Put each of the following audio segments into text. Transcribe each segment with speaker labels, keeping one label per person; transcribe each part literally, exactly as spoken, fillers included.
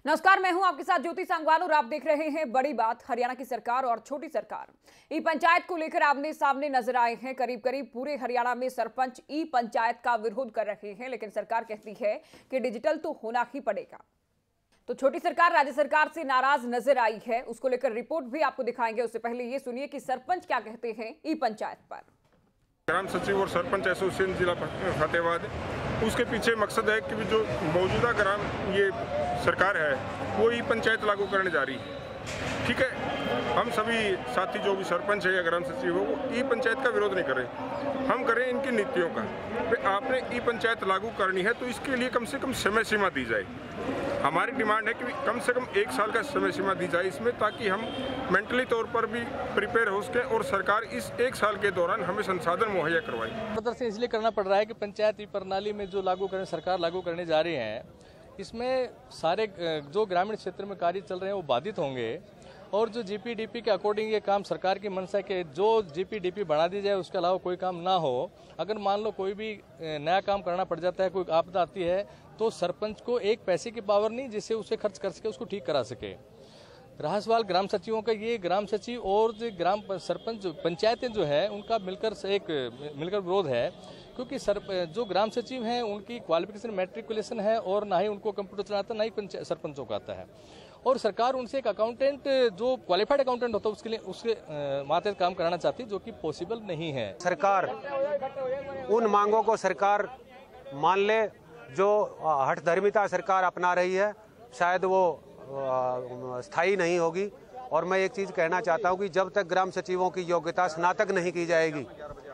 Speaker 1: नमस्कार, मैं हूं आपके साथ ज्योति सांगवान और आप देख रहे हैं बड़ी बात। हरियाणा की सरकार और छोटी सरकार ई पंचायत को लेकर आमने सामने नजर आए हैं। करीब करीब पूरे हरियाणा में सरपंच ई पंचायत का विरोध कर रहे हैं, लेकिन सरकार कहती है कि डिजिटल तो होना ही पड़ेगा। तो छोटी सरकार राज्य सरकार से नाराज नजर आई है, उसको लेकर रिपोर्ट भी आपको दिखाएंगे। उससे पहले ये सुनिए कि सरपंच क्या कहते हैं ई पंचायत पर।
Speaker 2: ग्राम सचिव और सरपंच एसोसिएशन जिला फतेहाबाद, उसके पीछे मकसद है कि जो मौजूदा ग्राम ये सरकार है वो ई पंचायत लागू करने जा रही है। ठीक है, हम सभी साथी जो भी सरपंच है या ग्राम सचिव हो वो ई पंचायत का विरोध नहीं कर रहे, हम करें इनकी नीतियों का। आपने ई पंचायत लागू करनी है तो इसके लिए कम से कम समय सीमा दी जाए। हमारी डिमांड है कि कम से कम एक साल का समय सीमा दी जाए इसमें, ताकि हम मेंटली तौर पर भी प्रिपेयर हो सके और सरकार इस एक साल के दौरान हमें संसाधन मुहैया करवाए।
Speaker 3: प्रदर्शन इसलिए करना पड़ रहा है कि पंचायत ई प्रणाली में जो लागू करने सरकार लागू करने जा रही है, इसमें सारे जो ग्रामीण क्षेत्र में कार्य चल रहे हैं वो बाधित होंगे। और जो जीपीडीपी के अकॉर्डिंग ये काम सरकार की मंशा है कि जो जीपीडीपी बना दी जाए उसके अलावा कोई काम ना हो। अगर मान लो कोई भी नया काम करना पड़ जाता है, कोई आपदा आती है, तो सरपंच को एक पैसे की पावर नहीं जिससे उसे खर्च कर सके, उसको ठीक करा सके। रहा सवाल ग्राम सचिवों का, ये ग्राम सचिव और जो ग्राम सरपंच पंचायतें जो है उनका मिलकर एक मिलकर विरोध है, क्योंकि सर जो ग्राम सचिव हैं उनकी क्वालिफिकेशन मैट्रिकुलेशन है और ना ही उनको कंप्यूटर चलाता, ना ही सरपंचों का आता है। और सरकार उनसे एक अकाउंटेंट जो क्वालिफाइड अकाउंटेंट होता है उसके लिए उसके मातहत काम कराना चाहती है, जो कि पॉसिबल नहीं है।
Speaker 4: सरकार उन मांगों को सरकार मान ले जो हठधर्मिता सरकार अपना रही है, शायद वो स्थायी नहीं होगी। और मैं एक चीज़ कहना चाहता हूं कि जब तक ग्राम सचिवों की योग्यता स्नातक नहीं की जाएगी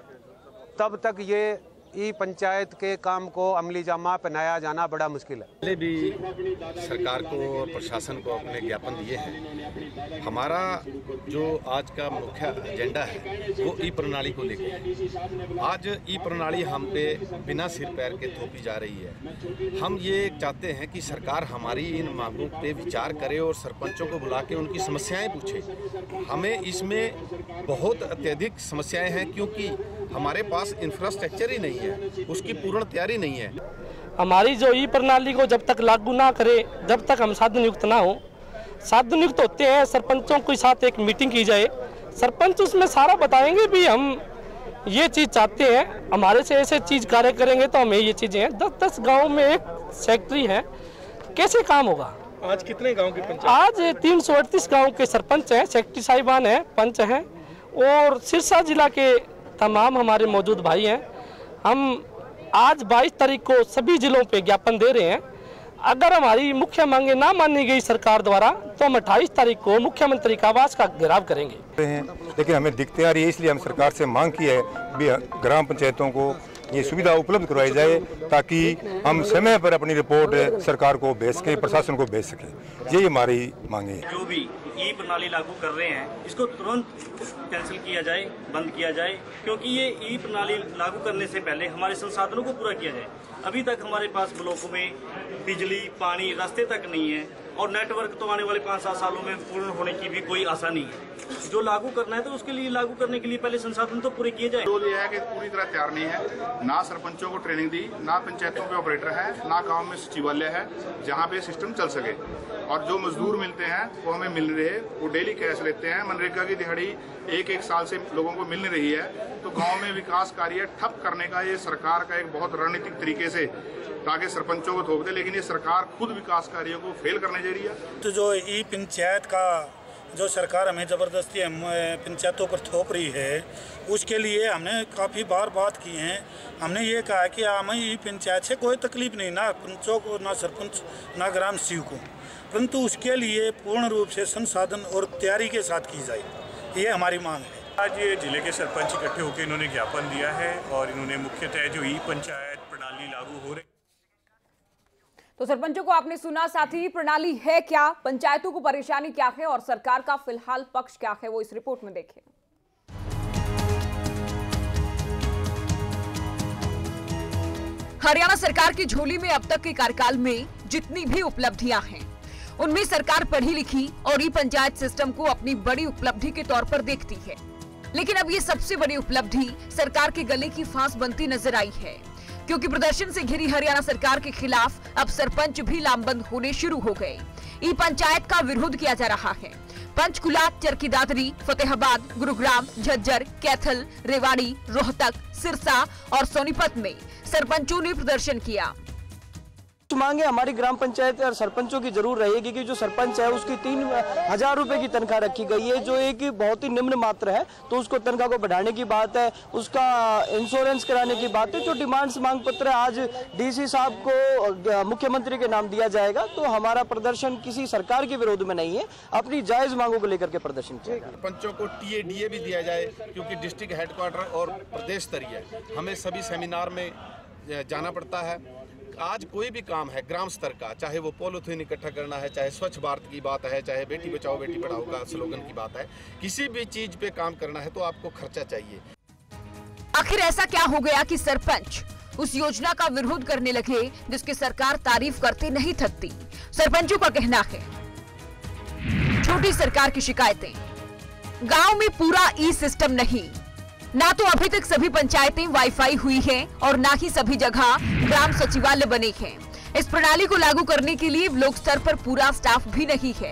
Speaker 4: तब तक ये ई पंचायत के काम को अमली जामा पहनाया जाना बड़ा मुश्किल है।
Speaker 5: पहले भी सरकार को और प्रशासन को अपने ज्ञापन दिए हैं। हमारा जो आज का मुख्य एजेंडा है वो ई प्रणाली को लेकर। आज ई प्रणाली हम पे बिना सिर पैर के थोपी जा रही है। हम ये चाहते हैं कि सरकार हमारी इन मांगों पे विचार करे और सरपंचों को बुला के उनकी समस्याएं पूछे। हमें इसमें बहुत अत्यधिक समस्याएं हैं, क्योंकि हमारे पास इंफ्रास्ट्रक्चर ही नहीं है, उसकी पूर्ण तैयारी नहीं है।
Speaker 6: हमारी जो ई प्रणाली को जब तक लागू ना करे, जब तक हम साधन युक्त ना हो, साधन युक्त होते हैं सरपंचों के साथ एक मीटिंग की जाए, सरपंच उसमें सारा बताएंगे भी हम ये चीज़ चाहते हैं, हमारे से ऐसे चीज़ कार्य करेंगे तो हमें ये चीज़ें हैं। दस दस गाँव में एक सेक्रेटरी है, कैसे काम होगा?
Speaker 3: आज कितने गाँव के पंचायत?
Speaker 6: आज तीन सौ अड़तीस गाँव के सरपंच हैं, सेक्रेटरी साहिबान हैं, पंच हैं और सिरसा जिला के तमाम हमारे मौजूद भाई हैं। हम आज बाईस तारीख को सभी जिलों पे ज्ञापन दे रहे हैं। अगर हमारी मुख्य मांगे ना मानी गई सरकार द्वारा तो हम अट्ठाईस तारीख को मुख्यमंत्री का आवास का घेराव करेंगे।
Speaker 7: लेकिन हमें दिक्कतें आ रही है, इसलिए हम सरकार से मांग की है भी ग्राम पंचायतों को ये सुविधा उपलब्ध करवाई जाए, ताकि हम समय पर अपनी रिपोर्ट सरकार को भेज सके, प्रशासन को भेज सके। यही हमारी मांगे है।
Speaker 8: जो भी ई प्रणाली लागू कर रहे हैं इसको तुरंत कैंसिल किया जाए, बंद किया जाए, क्योंकि ये ई प्रणाली लागू करने से पहले हमारे संसाधनों को पूरा किया जाए। अभी तक हमारे पास ब्लॉकों में बिजली, पानी, रास्ते तक नहीं है और नेटवर्क तो आने वाले पाँच सात सालों में पूर्ण होने की भी कोई आशा नहीं है। जो लागू करना है तो उसके लिए लागू करने के लिए पहले संसाधन तो पूरे किए जाए।
Speaker 9: जो ये है कि पूरी तरह तैयार नहीं है, ना सरपंचों को ट्रेनिंग दी, ना पंचायतों के ऑपरेटर है, ना गांव में सचिवालय है जहां पे सिस्टम चल सके। और जो मजदूर मिलते हैं वो हमें मिल रहे, वो डेली कैश लेते हैं। मनरेगा की दिहाड़ी एक एक साल से लोगों को मिल रही है। तो गाँव में विकास कार्य ठप करने का ये सरकार का एक बहुत रणनीतिक तरीके से ताकि सरपंचों को थोप दे, लेकिन ये सरकार खुद विकास कार्यों को फेल करने जा रही है।
Speaker 10: तो जो ई पंचायत का जो सरकार हमें ज़बरदस्ती पंचायतों पर थोप रही है, उसके लिए हमने काफ़ी बार बात की है। हमने ये कहा कि हमें ई पंचायत से कोई तकलीफ नहीं, ना पंचों को, ना सरपंच, ना ग्राम सचिव को, परंतु उसके लिए पूर्ण रूप से संसाधन और तैयारी के साथ की जाए, ये हमारी मांग है।
Speaker 11: आज ये जिले के सरपंच इकट्ठे होकर इन्होंने ज्ञापन दिया है और इन्होंने मुख्यतः जो ई पंचायत प्रणाली लागू हो रही।
Speaker 1: तो सरपंचों को आपने सुना, साथ ही प्रणाली है क्या, पंचायतों को परेशानी क्या है और सरकार का फिलहाल पक्ष क्या है, वो इस रिपोर्ट में देखें। हरियाणा सरकार की झोली में अब तक के कार्यकाल में जितनी भी उपलब्धियां हैं, उनमें सरकार पढ़ी लिखी और ई पंचायत सिस्टम को अपनी बड़ी उपलब्धि के तौर पर देखती है। लेकिन अब ये सबसे बड़ी उपलब्धि सरकार के गले की फांस बनती नजर आई है, क्योंकि प्रदर्शन से घिरी हरियाणा सरकार के खिलाफ अब सरपंच भी लामबंद होने शुरू हो गए। ई पंचायत का विरोध किया जा रहा है। पंचकुला, चरखी दादरी, फतेहाबाद, गुरुग्राम, झज्जर, कैथल, रेवाड़ी, रोहतक, सिरसा और सोनीपत में सरपंचों ने प्रदर्शन किया।
Speaker 12: मांगे हमारी ग्राम पंचायत और सरपंचों की जरूर रहेगी कि जो सरपंच है उसकी तीन हजार रुपए की तनख्वाह रखी गई है, जो एक बहुत ही निम्न मात्र है, तो उसको तनख्वाह को बढ़ाने की बात है, उसका इंश्योरेंस कराने की बात है। जो डिमांड्स मांग पत्र आज डीसी साहब को मुख्यमंत्री के नाम दिया जाएगा, तो हमारा प्रदर्शन किसी सरकार के विरोध में नहीं है, अपनी जायज मांगों को लेकर के प्रदर्शन किया।
Speaker 5: सरपंचों को टी ए डी ए भी दिया जाए, क्योंकि डिस्ट्रिक्ट हेडक्वार्टर और प्रदेश स्तरीय हमें सभी सेमिनार में जाना पड़ता है। आज कोई भी काम है ग्राम स्तर का, चाहे वो पॉलिथीन इकट्ठा करना है, चाहे स्वच्छ भारत की बात है, चाहे बेटी बचाओ बेटी पढ़ाओ का स्लोगन की बात है, किसी भी चीज पे काम करना है तो आपको खर्चा चाहिए।
Speaker 1: आखिर ऐसा क्या हो गया कि सरपंच उस योजना का विरोध करने लगे जिसकी सरकार तारीफ करते नहीं थकती? सरपंचों का कहना है छोटी सरकार की शिकायतें, गांव में पूरा ई सिस्टम नहीं, ना तो अभी तक सभी पंचायतें वाईफाई हुई हैं और ना ही सभी जगह ग्राम सचिवालय बने हैं। इस प्रणाली को लागू करने के लिए ब्लॉक स्तर पर पूरा स्टाफ भी नहीं है।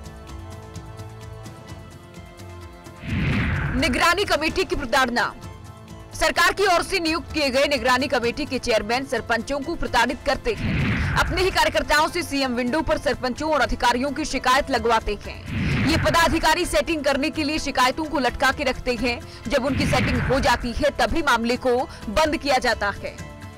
Speaker 1: निगरानी कमेटी की प्रताड़ना। सरकार की ओर से नियुक्त किए गए निगरानी कमेटी के चेयरमैन सरपंचों को प्रताड़ित करते हैं। अपने ही कार्यकर्ताओं से सीएम विंडो पर सरपंचों और अधिकारियों की शिकायत लगवाते हैं। ये पदाधिकारी सेटिंग करने के लिए शिकायतों को लटका के रखते हैं। जब उनकी सेटिंग हो जाती है तभी मामले को बंद किया जाता है।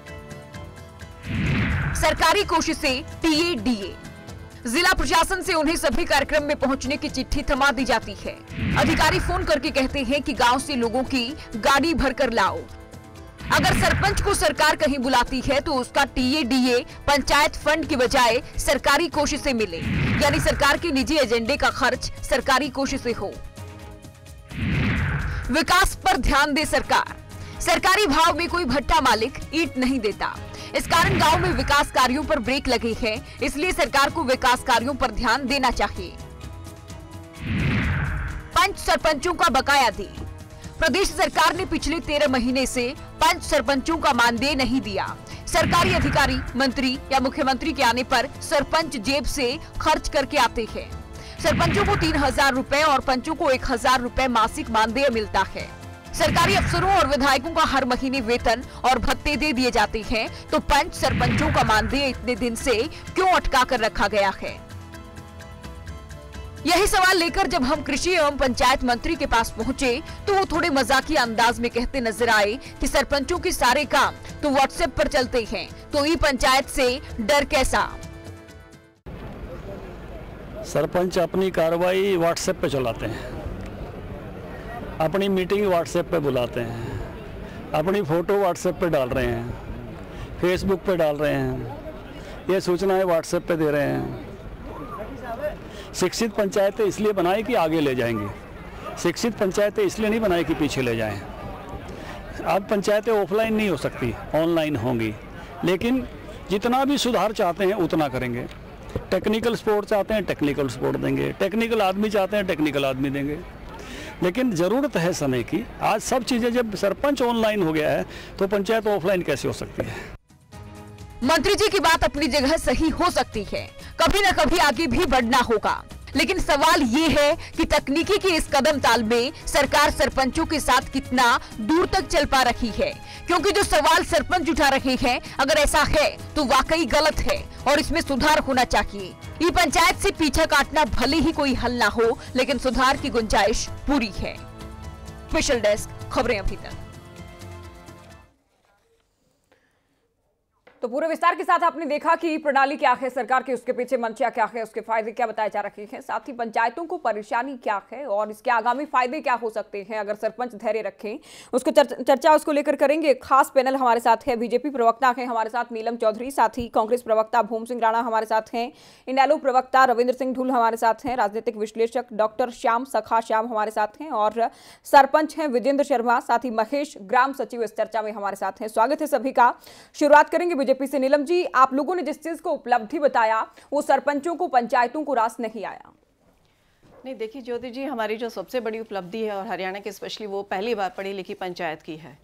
Speaker 1: सरकारी कोशिशें टी ए डी ए। जिला प्रशासन से उन्हें सभी कार्यक्रम में पहुंचने की चिट्ठी थमा दी जाती है। अधिकारी फोन करके कहते हैं कि गांव से लोगों की गाड़ी भरकर लाओ। अगर सरपंच को सरकार कहीं बुलाती है तो उसका T A D A panchayat fund की बजाय सरकारी कोष से मिले, यानी सरकार के निजी एजेंडे का खर्च सरकारी कोष से हो। विकास पर ध्यान दे सरकार। सरकारी भाव में कोई भट्टा मालिक ईंट नहीं देता। इस कारण गांव में विकास कार्यों पर ब्रेक लगे हैं, इसलिए सरकार को विकास कार्यों पर ध्यान देना चाहिए। पंच सरपंचों का बकाया दे। प्रदेश सरकार ने पिछले तेरह महीने से पंच सरपंचों का मानदेय नहीं दिया। सरकारी अधिकारी, मंत्री या मुख्यमंत्री के आने पर सरपंच जेब से खर्च करके आते हैं। सरपंचों को तीन हजार रुपए और पंचों को एक हजार रुपए मासिक मानदेय मिलता है। सरकारी अफसरों और विधायकों का हर महीने वेतन और भत्ते दे दिए जाते हैं, तो पंच सरपंचों का मानदेय इतने दिन से क्यों अटका कर रखा गया है? यही सवाल लेकर जब हम कृषि एवं पंचायत मंत्री के पास पहुंचे तो वो थोड़े मजाकिया अंदाज में कहते नजर आए कि सरपंचों के सारे काम तो व्हाट्सएप पर चलते हैं, तो ई पंचायत से डर कैसा?
Speaker 13: सरपंच अपनी कार्रवाई व्हाट्सएप पे चलाते हैं, अपनी मीटिंग व्हाट्सएप पे बुलाते हैं, अपनी फोटो व्हाट्सएप पे डाल रहे हैं, फेसबुक पे डाल रहे हैं, ये सूचनाएं व्हाट्सएप पे दे रहे हैं। शिक्षित पंचायतें इसलिए बनाई कि आगे ले जाएंगे, शिक्षित पंचायतें इसलिए नहीं बनाई कि पीछे ले जाएं। अब पंचायतें ऑफलाइन नहीं हो सकती, ऑनलाइन होंगी, लेकिन जितना भी सुधार चाहते हैं उतना करेंगे। टेक्निकल सपोर्ट चाहते हैं, टेक्निकल सपोर्ट देंगे, टेक्निकल आदमी चाहते हैं, टेक्निकल आदमी देंगे। लेकिन ज़रूरत है समय की। आज सब चीज़ें जब सरपंच ऑनलाइन हो गया है तो पंचायत ऑफलाइन कैसे हो सकती है?
Speaker 1: मंत्री जी की बात अपनी जगह सही हो सकती है, कभी न कभी आगे भी बढ़ना होगा, लेकिन सवाल ये है कि तकनीकी के इस कदम ताल में सरकार सरपंचों के साथ कितना दूर तक चल पा रही है? क्योंकि जो सवाल सरपंच उठा रहे हैं, अगर ऐसा है तो वाकई गलत है और इसमें सुधार होना चाहिए। ई पंचायत से पीछा काटना भले ही कोई हल ना हो, लेकिन सुधार की गुंजाइश पूरी है। स्पेशल डेस्क, खबरें अभी तक। तो पूरे विस्तार के साथ आपने देखा कि प्रणाली क्या है सरकार की, उसके पीछे मंशा क्या है, उसके फायदे क्या बताए जा रहे हैं, साथ ही पंचायतों को परेशानी क्या है और इसके आगामी फायदे क्या हो सकते हैं अगर सरपंच धैर्य रखें। उसको चर्चा उसको लेकर करेंगे। खास पैनल हमारे साथ है, बीजेपी प्रवक्ता है हमारे साथ नीलम चौधरी, साथ ही कांग्रेस प्रवक्ता भूम सिंह राणा हमारे साथ हैं, इनेलो प्रवक्ता रविंद्र सिंह ढुल हमारे साथ हैं, राजनीतिक विश्लेषक डॉक्टर श्याम सखा श्याम हमारे साथ हैं और सरपंच हैं विजेंद्र शर्मा, साथ ही महेश ग्राम सचिव इस चर्चा में हमारे साथ हैं। स्वागत है सभी का। शुरुआत करेंगे बीजेपी से। नीलम जी, आप लोगों ने जिस चीज को उपलब्धि बताया वो सरपंचों को, पंचायतों को रास नहीं आया।
Speaker 14: नहीं, देखिए ज्योति जी, हमारी जो सबसे बड़ी उपलब्धि है और हरियाणा की स्पेशली वो पहली बार पढ़ी लिखी पंचायत की है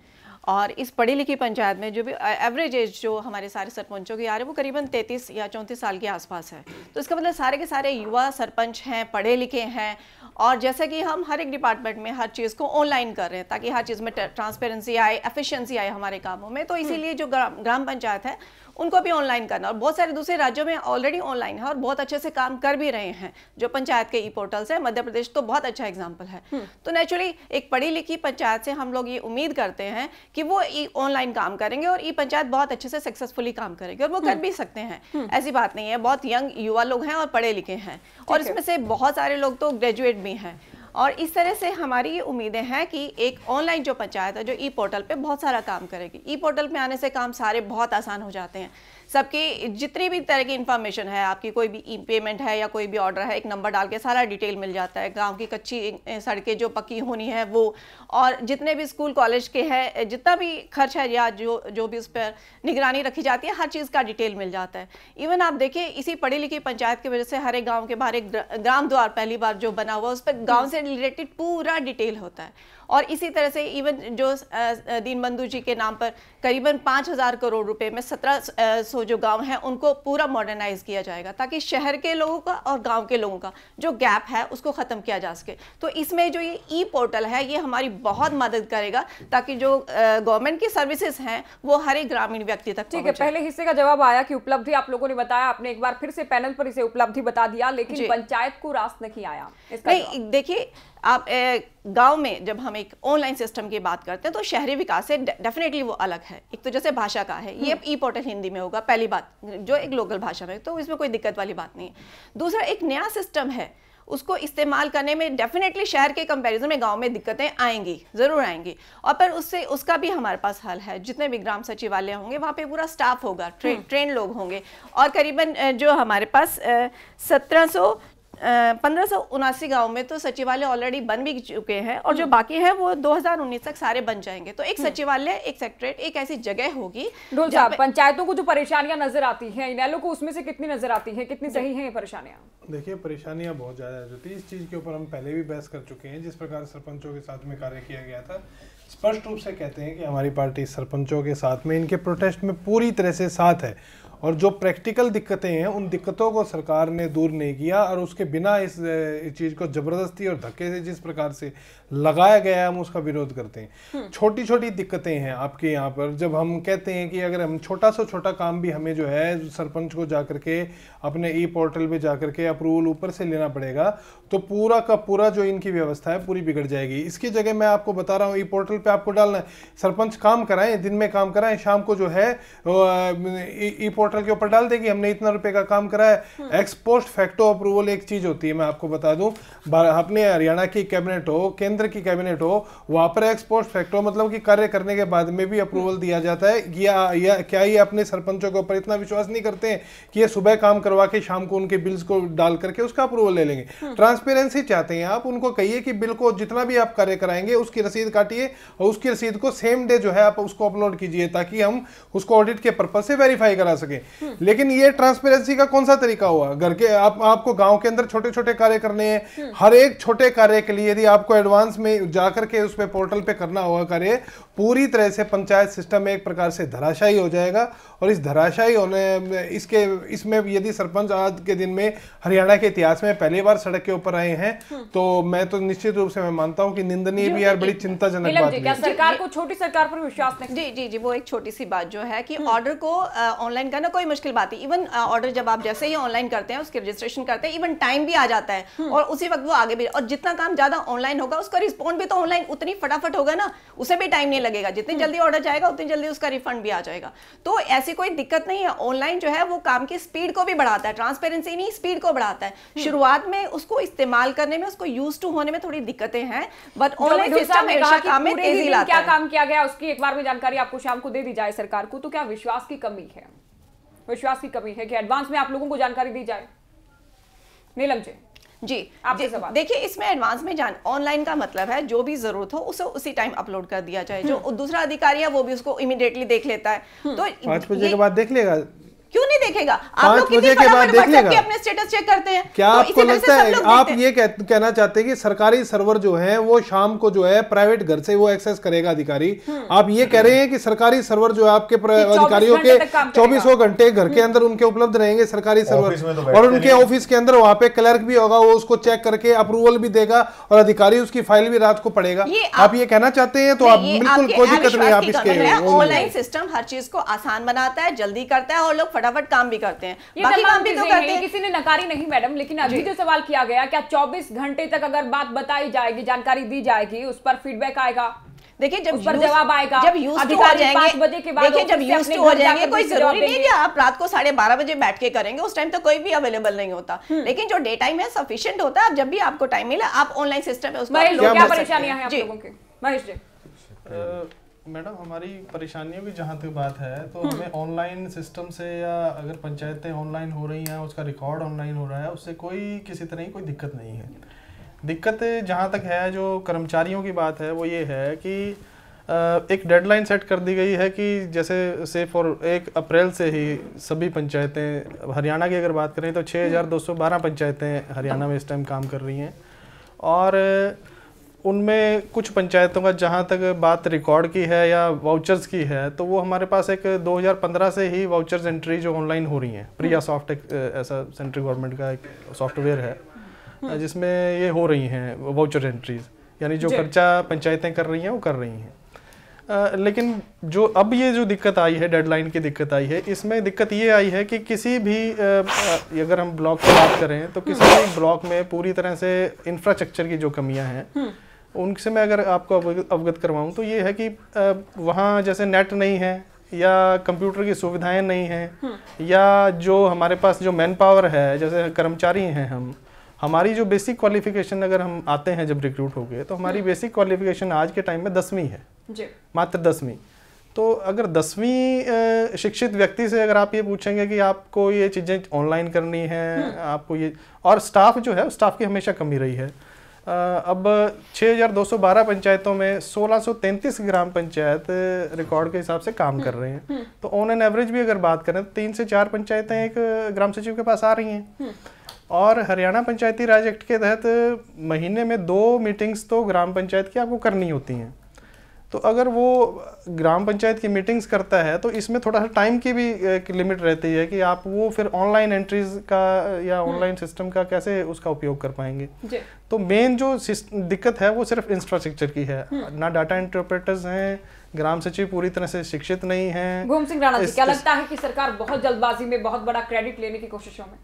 Speaker 14: और इस पढ़ी लिखी पंचायत में जो भी एवरेज एज जो हमारे सारे सरपंचों की आ रही है वो करीबन तैंतीस या चौंतीस साल के आसपास है। तो इसका मतलब सारे के सारे युवा सरपंच हैं, पढ़े लिखे हैं, और जैसे कि हम हर एक डिपार्टमेंट में हर चीज़ को ऑनलाइन कर रहे हैं ताकि हर चीज़ में ट्रांसपेरेंसी आए, एफिशिएंसी आए हमारे कामों में। तो इसीलिए जो ग्राम पंचायत है उनको भी ऑनलाइन करना, और बहुत सारे दूसरे राज्यों में ऑलरेडी ऑनलाइन है और बहुत अच्छे से काम कर भी रहे हैं जो पंचायत के ई पोर्टल्स है। मध्य प्रदेश तो बहुत अच्छा एग्जाम्पल है। तो नेचुरली एक पढ़ी लिखी पंचायत से हम लोग ये उम्मीद करते हैं कि वो ई ऑनलाइन काम करेंगे और ई पंचायत बहुत अच्छे से सक्सेसफुली काम करेंगे, और वो कर भी सकते हैं, ऐसी बात नहीं है। बहुत यंग युवा लोग हैं और पढ़े लिखे हैं, और इसमें से बहुत सारे लोग तो ग्रेजुएट भी हैं। और इस तरह से हमारी ये उम्मीदें हैं कि एक ऑनलाइन जो पंचायत है जो ई पोर्टल पे बहुत सारा काम करेगी। ई पोर्टल पे आने से काम सारे बहुत आसान हो जाते हैं। सबकी जितनी भी तरह की इन्फॉर्मेशन है, आपकी कोई भी ई पेमेंट है या कोई भी ऑर्डर है, एक नंबर डाल के सारा डिटेल मिल जाता है। गांव की कच्ची सड़कें जो पक्की होनी है वो, और जितने भी स्कूल कॉलेज के हैं, जितना भी खर्च है या जो जो भी उस पर निगरानी रखी जाती है, हर चीज़ का डिटेल मिल जाता है। इवन आप देखिए इसी पढ़ी लिखी पंचायत की वजह से हर एक गाँव के बाहर एक ग्राम द्वार पहली बार जो बना हुआ, उस पर गाँव से रिलेटेड पूरा डिटेल होता है। और इसी तरह से इवन जो दीनबंधु जी के नाम पर करीबन पाँच हज़ार करोड़ रुपए में सत्रह सौ जो गांव हैं उनको पूरा मॉडर्नाइज किया जाएगा ताकि शहर के लोगों का और गांव के लोगों का जो गैप है उसको ख़त्म किया जा सके। तो इसमें जो ये ई पोर्टल है ये हमारी बहुत मदद करेगा ताकि जो गवर्नमेंट की सर्विसेज हैं वो हर एक ग्रामीण व्यक्ति तक
Speaker 1: ठीक है। पहले हिस्से का जवाब आया कि उपलब्धि आप लोगों ने बताया, आपने एक बार फिर से पैनल पर इसे उपलब्धि बता दिया, लेकिन पंचायत को रास नहीं आया।
Speaker 14: नहीं, देखिए आप गांव में जब हम एक ऑनलाइन सिस्टम की बात करते हैं तो शहरी विकास से डेफिनेटली वो अलग है। एक तो जैसे भाषा का है, ये ई पोर्टल हिंदी में होगा पहली बात, जो एक लोकल भाषा में, तो इसमें कोई दिक्कत वाली बात नहीं है। दूसरा, एक नया सिस्टम है, उसको इस्तेमाल करने में डेफिनेटली शहर के कंपैरिजन में गांव में दिक्कतें आएंगी, ज़रूर आएंगी, और पर उससे उसका भी हमारे पास हल है। जितने भी ग्राम सचिवालय होंगे वहाँ पे पूरा स्टाफ होगा, ट्रेन ट्रेन लोग होंगे, और करीबन जो हमारे पास सत्रह सौ पंद्रह सौ उनासी गाँव में तो सचिवालय ऑलरेडी बन भी चुके हैं, और जो बाकी हैं वो दो हज़ार उन्नीस तक सारे बन जाएंगे। तो एक सचिवालय, एक सेक्रेटरीट, एक ऐसी जगह होगी।
Speaker 1: ढोल साहब, पंचायतों को जो परेशानियां नजर आती हैं, इनेलो को उसमें से कितनी नजर आती हैं, कितनी सही हैं ये परेशानियां?
Speaker 15: देखिए, परेशानियां बहुत ज्यादा होती है। इस चीज के ऊपर हम पहले भी बहस कर चुके हैं। जिस प्रकार सरपंचों के साथ में कार्य किया गया था, स्पष्ट रूप से कहते हैं कि हमारी पार्टी सरपंचों के साथ में, इनके प्रोटेस्ट में पूरी तरह से साथ है, और जो प्रैक्टिकल दिक्कतें हैं उन दिक्कतों को सरकार ने दूर नहीं किया, और उसके बिना इस, इस चीज़ को ज़बरदस्ती और धक्के से जिस प्रकार से लगाया गया है हम उसका विरोध करते हैं। छोटी छोटी दिक्कतें हैं आपके यहाँ पर, जब हम कहते हैं कि अगर हम छोटा सा छोटा काम भी हमें जो है सरपंच को जा करके अपने ई पोर्टल पे जा करके अप्रूवल ऊपर से लेना पड़ेगा, तो पूरा का पूरा जो इनकी व्यवस्था है पूरी बिगड़ जाएगी। इसकी जगह मैं आपको बता रहा हूँ, ई पोर्टल पे आपको डालना है, सरपंच काम कराएं, दिन में काम कराएं, शाम को जो है ई पोर्टल के ऊपर डाल देगी हमने इतना रुपए का काम करा है। एक्स पोस्ट फैक्टो अप्रूवल एक चीज होती है, मैं आपको बता दूं, अपने हरियाणा की कैबिनेट हो, केंद्र की कैबिनेट हो, वहां पर एक्स पोस्ट फैक्टो मतलब कि कार्य करने के बाद में भी अप्रूवल दिया जाता है। या, या क्या ये अपने सरपंचों के ऊपर इतना विश्वास नहीं करते हैं कि ये सुबह काम करवा के शाम को उनके बिल्स को डाल करके उसका अप्रूवल ले लेंगे? ट्रांसपेरेंसी चाहते हैं आप, उनको कहिए कि बिल को जितना भी आप कार्य कराएंगे उसकी रसीद काटिए और उसकी रसीद को सेम डे जो है आप उसको अपलोड कीजिए ताकि हम उसको ऑडिट के पर्पज से वेरीफाई करा सकें। लेकिन ये ट्रांसपेरेंसी का कौन सा तरीका हुआ? घर के आप आपको गांव के अंदर छोटे छोटे कार्य करने हैं, हर एक छोटे कार्य के लिए यदि आपको एडवांस में जाकर के उस पे पोर्टल पे करना होगा कार्य, पूरी तरह से पंचायत सिस्टम एक प्रकार से धराशायी हो जाएगा। और इस धराशायी होने इसके इसमें यदि सरपंच आज के दिन में हरियाणा के इतिहास में पहली बार सड़क के ऊपर आए हैं, तो मैं तो निश्चित रूप से मैं मानता हूं कि निंदनीय भी यार बड़ी चिंताजनक बात है।
Speaker 1: क्या सरकार को छोटी सरकार पर विश्वास नहीं?
Speaker 14: जी जी जी वो एक छोटी सी बात जो है कि ऑर्डर को ऑनलाइन करना कोई मुश्किल बात है। इवन ऑर्डर जब आप जैसे ही ऑनलाइन करते हैं उसके रजिस्ट्रेशन करते हैं, इवन टाइम भी आ जाता है और उसी वक्त वो आगे भी, और जितना काम ज्यादा ऑनलाइन होगा उसका रिस्पॉन्ड भी तो ऑनलाइन उतनी फटाफट होगा ना, उसे भी टाइम नहीं लगेगा। जितनी जल्दी ऑर्डर जाएगा उतनी जल्दी उसका रिफंड भी आ जाएगा। तो ऐसी कोई दिक्कत नहीं है। ऑनलाइन जो है वो काम की स्पीड को भी बढ़ाता है, ट्रांसपेरेंसी नहीं स्पीड को बढ़ाता है। शुरुआत में उसको इस्तेमाल करने में, उसको यूज टू होने में थोड़ी दिक्कतें हैं, बट ऑनलाइन सिस्टम हमेशा काम में तेजी लाता
Speaker 1: है। क्या काम किया गया उसकी एक बार में जानकारी आपको शाम को दे दी जाए सरकार को, तो क्या विश्वास की कमी है? विश्वास की कमी है कि एडवांस में आप लोगों को जानकारी दी जाए? नीलम जी
Speaker 14: जी आपसे सवाल। देखिए, इसमें एडवांस में जान ऑनलाइन का मतलब है जो भी जरूरत हो उसे उसी टाइम अपलोड कर दिया जाए। जो दूसरा अधिकारी है वो भी उसको इमीडिएटली देख लेता है। तो
Speaker 15: पाँच बजे के बाद देख लेगा।
Speaker 14: क्यों नहीं देखेगा? आप लोग कितनी फटाफट व्हाट्सएप के अपने स्टेटस चेक करते हैं?
Speaker 15: क्या
Speaker 14: तो
Speaker 15: आपको लगता है आप ये कह, कहना चाहते हैं कि सरकारी सर्वर जो है वो शाम को जो है प्राइवेट घर से वो एक्सेस करेगा अधिकारी? आप ये कह रहे हैं कि सरकारी सर्वर जो है आपके अधिकारियों के चौबीसों घंटे घर के अंदर उनके उपलब्ध रहेंगे सरकारी सर्वर, और उनके ऑफिस के अंदर वहां पे क्लर्क भी होगा, वो उसको चेक करके अप्रूवल भी देगा और अधिकारी उसकी फाइल भी रात को पढ़ेगा। आप ये कहना चाहते हैं? तो आप बिल्कुल कोई दिक्कत नहीं, आप इसके
Speaker 14: ऑनलाइन सिस्टम हर चीज को आसान बनाता है, जल्दी करता है और लोग फटाफट काम भी करते हैं।
Speaker 1: ये बाकी काम भी तो करते हैं, किसी ने नकारी नहीं मैडम। लेकिन अभी जो सवाल किया गया, क्या चौबीस घंटे तक अगर बात बताई जाएगी, जानकारी दी जाएगी, उस पर फीडबैक आएगा?
Speaker 14: देखिए जब
Speaker 1: उस पर जवाब आएगा,
Speaker 14: जब यूज टू हो जाएंगे, पाँच बजे के बाद देखिए जब यूज टू हो जाएंगे, कोई जरूरी नहीं कि आप रात को साढ़े बारह बजे बैठ के करेंगे, उस टाइम तो कोई भी अवेलेबल नहीं होता। लेकिन जो डे टाइम है सफिशिएंट होता है। जब भी आपको टाइम मिले आप ऑनलाइन सिस्टम में उसको
Speaker 1: क्या परेशानियां हैं आप लोगों की? महेश जी।
Speaker 15: मैडम हमारी परेशानियों की जहाँ तक बात है तो हमें ऑनलाइन सिस्टम से, या अगर पंचायतें ऑनलाइन हो रही हैं, उसका रिकॉर्ड ऑनलाइन हो रहा है, उससे कोई किसी तरह की कोई दिक्कत नहीं है। दिक्कत जहाँ तक है जो कर्मचारियों की बात है वो ये है कि एक डेडलाइन सेट कर दी गई है कि जैसे से फॉर एक अप्रैल से ही सभी पंचायतें, हरियाणा की अगर बात करें तो छः हज़ार दो सौ बारह पंचायतें हरियाणा में इस टाइम काम कर रही हैं, और उनमें कुछ पंचायतों का जहाँ तक बात रिकॉर्ड की है या वाउचर्स की है, तो वो हमारे पास एक दो हज़ार पंद्रह से ही वाउचर्स एंट्री जो ऑनलाइन हो रही हैं। प्रिया सॉफ्ट एक ऐसा सेंट्रल गवर्नमेंट का एक सॉफ्टवेयर है जिसमें ये हो रही हैं वाउचर एंट्रीज, यानी जो खर्चा पंचायतें कर रही हैं वो कर रही हैं। Uh, लेकिन जो अब ये जो दिक्कत आई है, डेडलाइन की दिक्कत आई है, इसमें दिक्कत ये आई है कि किसी भी uh, अगर हम ब्लॉक की बात करें तो किसी भी ब्लॉक में पूरी तरह से इंफ्रास्ट्रक्चर की जो कमियां हैं उनसे मैं अगर आपको अवगत करवाऊं तो ये है कि uh, वहाँ जैसे नेट नहीं है, या कंप्यूटर की सुविधाएं नहीं हैं, या जो हमारे पास जो मैन पावर है, जैसे कर्मचारी हैं हम, हमारी जो बेसिक क्वालिफिकेशन अगर हम आते हैं जब रिक्रूट हो गए तो हमारी बेसिक क्वालिफिकेशन आज के टाइम में दसवीं है जी। मात्र दसवीं। तो अगर दसवीं शिक्षित व्यक्ति से अगर आप ये पूछेंगे कि आपको ये चीज़ें ऑनलाइन करनी है, आपको ये, और स्टाफ जो है स्टाफ की हमेशा कमी रही है। अब छः हज़ार दो सौ बारह पंचायतों में सोलह सौ तैंतीस ग्राम पंचायत रिकॉर्ड के हिसाब से काम कर रहे हैं, तो ऑन एन एवरेज भी अगर बात करें तो तीन से चार पंचायतें एक ग्राम सचिव के पास आ रही हैं। और हरियाणा पंचायती राज एक्ट के तहत महीने में दो मीटिंग्स तो ग्राम पंचायत की आपको करनी होती हैं। तो अगर वो ग्राम पंचायत की मीटिंग्स करता है तो इसमें थोड़ा सा टाइम की भी एक लिमिट रहती है कि आप वो फिर ऑनलाइन एंट्रीज का या ऑनलाइन सिस्टम का कैसे उसका उपयोग कर पाएंगे। तो मेन जो दिक्कत है वो सिर्फ इंफ्रास्ट्रक्चर की है, ना डाटा इंटरप्रेटर्स हैं, ग्राम सचिव पूरी तरह से शिक्षित नहीं हैं।
Speaker 1: घूम सिंह राणा जी, क्या लगता है कि सरकार बहुत जल्दबाजी में बहुत बड़ा क्रेडिट लेने की कोशिशों में?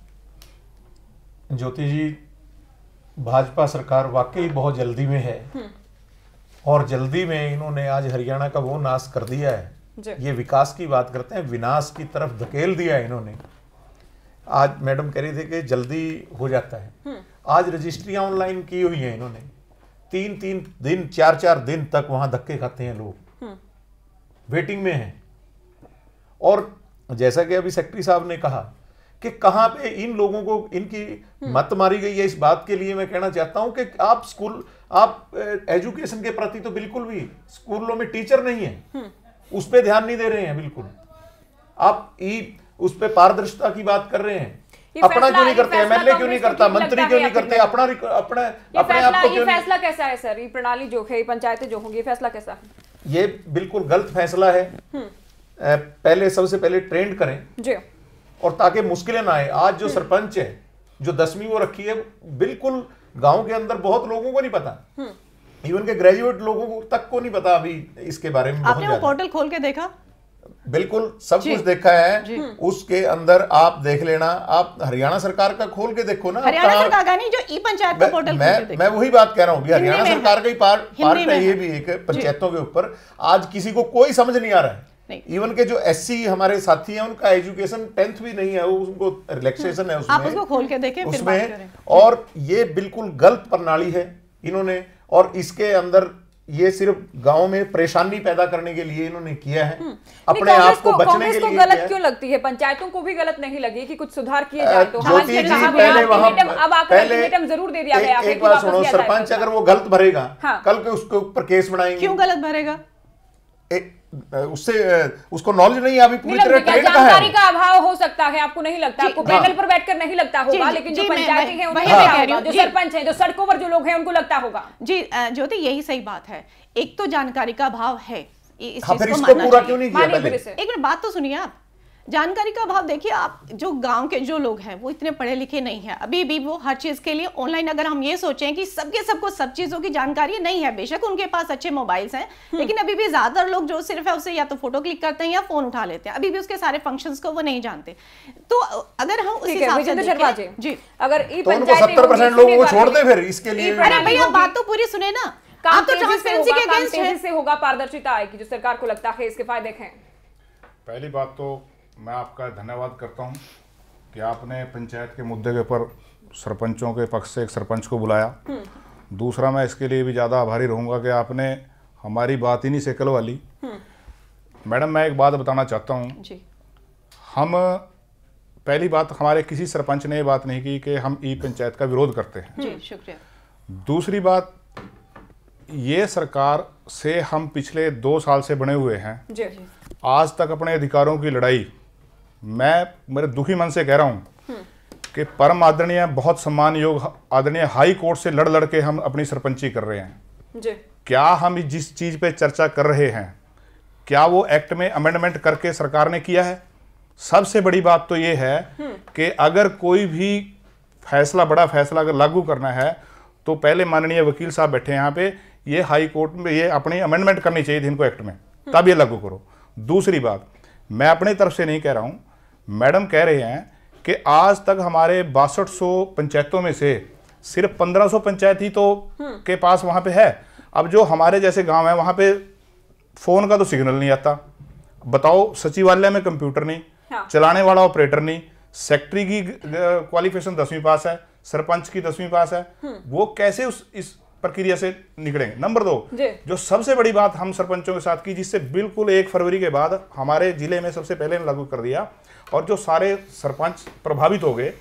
Speaker 16: ज्योति जी, भाजपा सरकार वाकई बहुत जल्दी में है, और जल्दी में इन्होंने आज हरियाणा का वो नाश कर दिया है। ये विकास की बात करते हैं, विनाश की तरफ धकेल दिया है इन्होंने। आज मैडम कह रही थी कि जल्दी हो जाता है, आज रजिस्ट्रियां ऑनलाइन की हुई हैं इन्होंने, तीन तीन दिन चार चार दिन तक वहां धक्के खाते हैं लोग, वेटिंग में हैं। और जैसा कि अभी सेक्रेटरी साहब ने कहा कि कहां पे इन लोगों को इनकी मत मारी गई है, इस बात के लिए मैं कहना चाहता हूं कि आप स्कूल, आप एजुकेशन के प्रति तो बिल्कुल भी, स्कूलों में टीचर नहीं है, उस पर ध्यान नहीं दे रहे हैं बिल्कुल। आप ई उस पर पारदर्शिता की बात कर रहे हैं, अपना क्यों नहीं करते, एमएलए क्यों नहीं करता, मंत्री क्यों नहीं करते, अपना अपना अपने आप को क्यों?
Speaker 1: फैसला कैसा है सर, ये प्रणाली जो है, पंचायतें जो होंगी, फैसला कैसा है?
Speaker 16: ये बिल्कुल गलत फैसला है। पहले सबसे पहले ट्रेंड करें जी, और ताकि मुश्किलें ना आए। आज जो सरपंच है, जो दसवीं वो रखी है, बिल्कुल गांव के अंदर बहुत लोगों को नहीं पता, इवन के ग्रेजुएट लोगों को तक को नहीं पता अभी इसके बारे में।
Speaker 14: आपने वो पोर्टल खोल के देखा?
Speaker 16: बिल्कुल सब कुछ देखा है, उसके अंदर आप देख लेना, आप हरियाणा सरकार का खोल के देखो ना।
Speaker 14: हरियाणा सरकार का नहीं, जो ई पंचायत का पोर्टल
Speaker 16: मैं खोल के मैं वही बात कह रहा हूँ, हरियाणा सरकार का ही पार्ट पार्ट है ये भी एक पंचायतों के ऊपर। आज किसी को कोई समझ नहीं आ रहा है, इवन के जो एससी हमारे साथी हैं उनका एजुकेशन टेंथ भी नहीं है, वो उनको रिलैक्सेशन है उसमें,
Speaker 14: आप उसको खोल के देखें फिर बात करें।
Speaker 16: और ये बिल्कुल गलत प्रणाली है इन्होंने, और इसके अंदर ये सिर्फ गांव में परेशानी पैदा करने के लिए इन्होंने किया है, अपने आप को बचने के लिए।
Speaker 1: गलत क्यों लगती है? पंचायतों को भी गलत नहीं लगी कि कुछ सुधार किए जाए? तो
Speaker 16: ज्योति जी पहले वहां
Speaker 1: अब आकर जरूर दे दिया गया है।
Speaker 16: एक बात सुनो, सरपंच अगर वो गलत भरेगा, कल के उसके ऊपर केस बनाएंगे।
Speaker 14: क्यों गलत भरेगा?
Speaker 16: उससे उसको नॉलेज नहीं है, अभी पूरी तरह ट्रेंड का है।
Speaker 1: जानकारी का अभाव हो सकता है, आपको नहीं लगता? आपको पैनल पर बैठकर नहीं लगता होगा, लेकिन जो पंचायती हैं उन्हें लगता होगा, जो सरपंच हैं, जो सड़कों पर जो लोग हैं उनको लगता होगा।
Speaker 14: जी ज्योति, यही सही बात है। एक तो जानकारी का अभाव है, इस
Speaker 16: हाँ,
Speaker 14: चीज को
Speaker 16: इसको पूरा क्यों नहीं किया पहले?
Speaker 14: एक मिनट बात तो सुनिए आप। जानकारी का अभाव देखिए, आप जो गांव के जो लोग हैं वो इतने पढ़े लिखे नहीं हैं, अभी भी वो हर चीज के लिए ऑनलाइन, अगर हम ये सोचें कि सबके सबको सब चीजों की जानकारी नहीं है, बेशक उनके पास अच्छे मोबाइल्स हैं, लेकिन अभी भी ज्यादातर लोग जो सिर्फ है उससे या तो फोटो क्लिक करते हैं या फोन उठा लेते हैं, अभी भी उसके सारे फंक्शंस को वो नहीं जानते। तो अगर हम उस हिसाब से देखें जी,
Speaker 1: अगर ई
Speaker 16: पंचायत सत्तर परसेंट लोग वो छोड़ दे, फिर इसके लिए
Speaker 14: अरे भैया बात तो पूरी सुने ना, आप तो ट्रांसपेरेंसी के अगेंस्ट हैं।
Speaker 1: से होगा, पारदर्शिता आएगी, जो सरकार को लगता है इसके फायदे हैं।
Speaker 9: पहली बात तो मैं आपका धन्यवाद करता हूं कि आपने पंचायत के मुद्दे के ऊपर सरपंचों के पक्ष से एक सरपंच को बुलाया। दूसरा, मैं इसके लिए भी ज़्यादा आभारी रहूँगा कि आपने हमारी बात ही नहीं सेकल वाली। मैडम, मैं एक बात बताना चाहता हूँ, हम पहली बात, हमारे किसी सरपंच ने ये बात नहीं की कि हम ई पंचायत का विरोध करते हैं।
Speaker 14: जी, शुक्रिया।
Speaker 9: दूसरी बात, ये सरकार से हम पिछले दो साल से बने हुए हैं,
Speaker 1: जी।
Speaker 9: आज तक अपने अधिकारों की लड़ाई, मैं मेरे दुखी मन से कह रहा हूं कि परम आदरणीय, बहुत सम्मान योग आदरणीय हाई कोर्ट से लड़ लड़ के हम अपनी सरपंची कर रहे हैं।
Speaker 1: जी।
Speaker 9: क्या हम जिस चीज पे चर्चा कर रहे हैं, क्या वो एक्ट में अमेंडमेंट करके सरकार ने किया है? सबसे बड़ी बात तो ये है कि अगर कोई भी फैसला, बड़ा फैसला अगर लागू करना है, तो पहले माननीय वकील साहब बैठे हैं यहाँ पे, ये हाई कोर्ट में ये अपनी अमेंडमेंट करनी चाहिए थी इनको एक्ट में, तब ये लागू करो। दूसरी बात, मैं अपनी तरफ से नहीं कह रहा हूं, मैडम कह रहे हैं कि आज तक हमारे बासठ सौ पंचायतों में से सिर्फ पंद्रह सौ पंचायत ही तो के पास वहां पे है। अब जो हमारे जैसे गांव है, वहां पे फोन का तो सिग्नल नहीं आता। बताओ, सचिवालय में कंप्यूटर नहीं, हाँ। चलाने वाला ऑपरेटर नहीं, सेक्रेटरी की क्वालिफिकेशन दसवीं पास है, सरपंच की दसवीं पास है, वो कैसे उस इस प्रक्रिया से निकलेंगे? नंबर दो, जो सबसे बड़ी बात हम सरपंचों के साथ की, जिससे बिल्कुल एक फरवरी के बाद हमारे जिले में सबसे पहले लागू कर दिया और जो सारे सरपंच प्रभावित हो गए।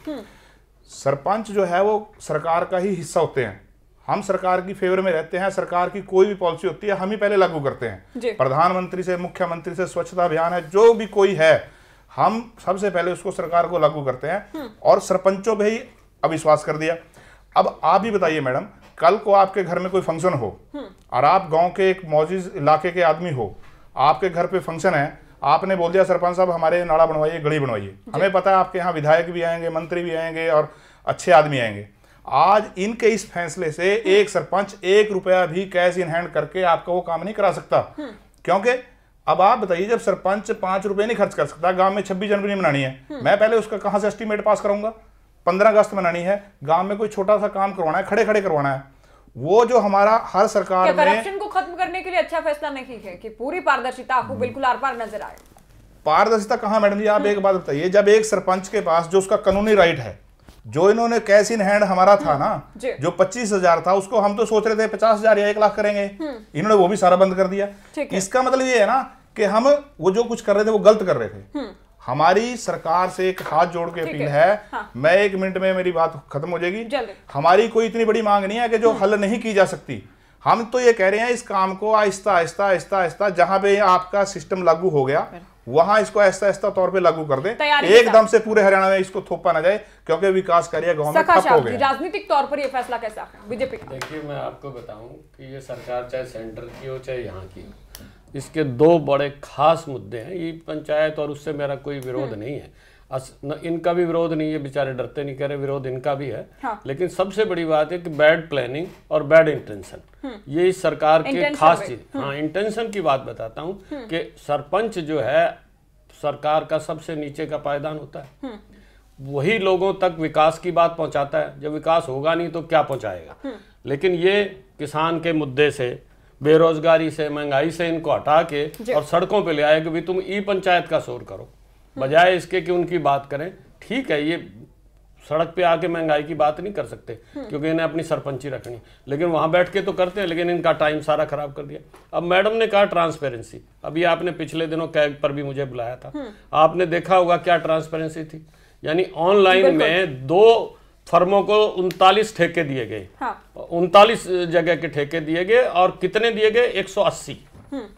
Speaker 9: सरपंच जो है वो सरकार का ही हिस्सा होते हैं, हम सरकार की फेवर में रहते हैं, सरकार की कोई भी पॉलिसी होती है हम ही पहले लागू करते हैं। प्रधानमंत्री से, मुख्यमंत्री से, स्वच्छता अभियान है, जो भी कोई है, हम सबसे पहले उसको सरकार को लागू करते हैं और सरपंचों पे ही अविश्वास कर दिया। अब आप भी बताइए मैडम, कल को आपके घर में कोई फंक्शन हो और आप गांव के एक मौजूद इलाके के आदमी हो, आपके घर पे फंक्शन है, आपने बोल दिया सरपंच साहब हमारे नाला बनवाइए, गली बनवाइए। हमें पता है आपके यहाँ विधायक भी आएंगे, मंत्री भी आएंगे और अच्छे आदमी आएंगे। आज इनके इस फैसले से एक सरपंच एक रुपया भी कैश इन हैंड करके आपका वो काम नहीं करा सकता, क्योंकि अब आप बताइए, जब सरपंच पांच रुपए नहीं खर्च कर सकता, गांव में छब्बीस जनवरी मनानी है, मैं पहले उसका कहां से एस्टीमेट पास करूंगा? पंद्रह अगस्त मनानी है, गांव में कोई छोटा सा काम करवाना है, खड़े खड़े करवाना है, वो जो हमारा हर सरकार
Speaker 1: क्या करप्शन को खत्म करने के लिए अच्छा फैसला नहीं है कि पूरी पारदर्शिता आपको बिल्कुल आर पार नजर आए?
Speaker 9: पारदर्शिता कहां मैडम जी? आप एक बात बताइए, जब एक सरपंच के पास जो उसका कानूनी राइट है, जो इन्होंने कैश इन हैंड हमारा था ना, जो पच्चीस हजार था, उसको हम तो सोच रहे थे पचास हजार या एक लाख करेंगे, इन्होंने वो भी सारा बंद कर दिया। इसका मतलब ये है ना कि हम वो जो कुछ कर रहे थे वो गलत कर रहे थे। हमारी सरकार से एक हाथ जोड़ के अपील है, है। हाँ। मैं एक मिनट में मेरी बात खत्म हो जाएगी। हमारी कोई इतनी बड़ी मांग नहीं है कि जो हल नहीं की जा सकती। हम तो ये कह रहे हैं इस काम को आहिस्ता आहिस्ता आहिस्ता आहिस्ता जहां पे आपका सिस्टम लागू हो गया वहां इसको आहिस्ता आहिस्ता तौर पे लागू कर दें, एकदम से पूरे हरियाणा में इसको थोपा ना जाए, क्योंकि विकास कार्य गांव में ठप हो गए।
Speaker 1: राजनीतिक तौर पर ये फैसला कैसा है बीजेपी का?
Speaker 17: देखिए, मैं आपको बताऊं कि ये सरकार चाहे सेंटर की हो चाहे यहाँ की, इसके दो बड़े खास मुद्दे हैं। ये पंचायत और उससे मेरा कोई विरोध नहीं है, न, इनका भी विरोध नहीं है, बेचारे डरते नहीं, कह रहे विरोध इनका भी है। हाँ। लेकिन सबसे बड़ी बात है कि बैड प्लानिंग और बैड इंटेंशन, ये इस सरकार की खास चीज। हाँ, इंटेंशन की बात बताता हूँ कि सरपंच जो है सरकार का सबसे नीचे का पायदान होता है, वही लोगों तक विकास की बात पहुंचाता है। जब विकास होगा नहीं तो क्या पहुंचाएगा? लेकिन ये किसान के मुद्दे से, बेरोजगारी से, महंगाई से इनको हटा के और सड़कों पे ले आए कि भाई तुम ई पंचायत का शोर करो, बजाय इसके कि उनकी बात करें। ठीक है, ये सड़क पे आके महंगाई की बात नहीं कर सकते क्योंकि इन्हें अपनी सरपंची रखनी, लेकिन वहां बैठ के तो करते हैं, लेकिन इनका टाइम सारा खराब कर दिया। अब मैडम ने कहा ट्रांसपेरेंसी, अभी आपने पिछले दिनों कैग पर भी मुझे बुलाया था, आपने देखा होगा क्या ट्रांसपेरेंसी थी। यानी ऑनलाइन में दो फर्मों को उनतालीस ठेके दिए गए, उनतालीस जगह के ठेके दिए गए और कितने दिए गए? एक सौ अस्सी।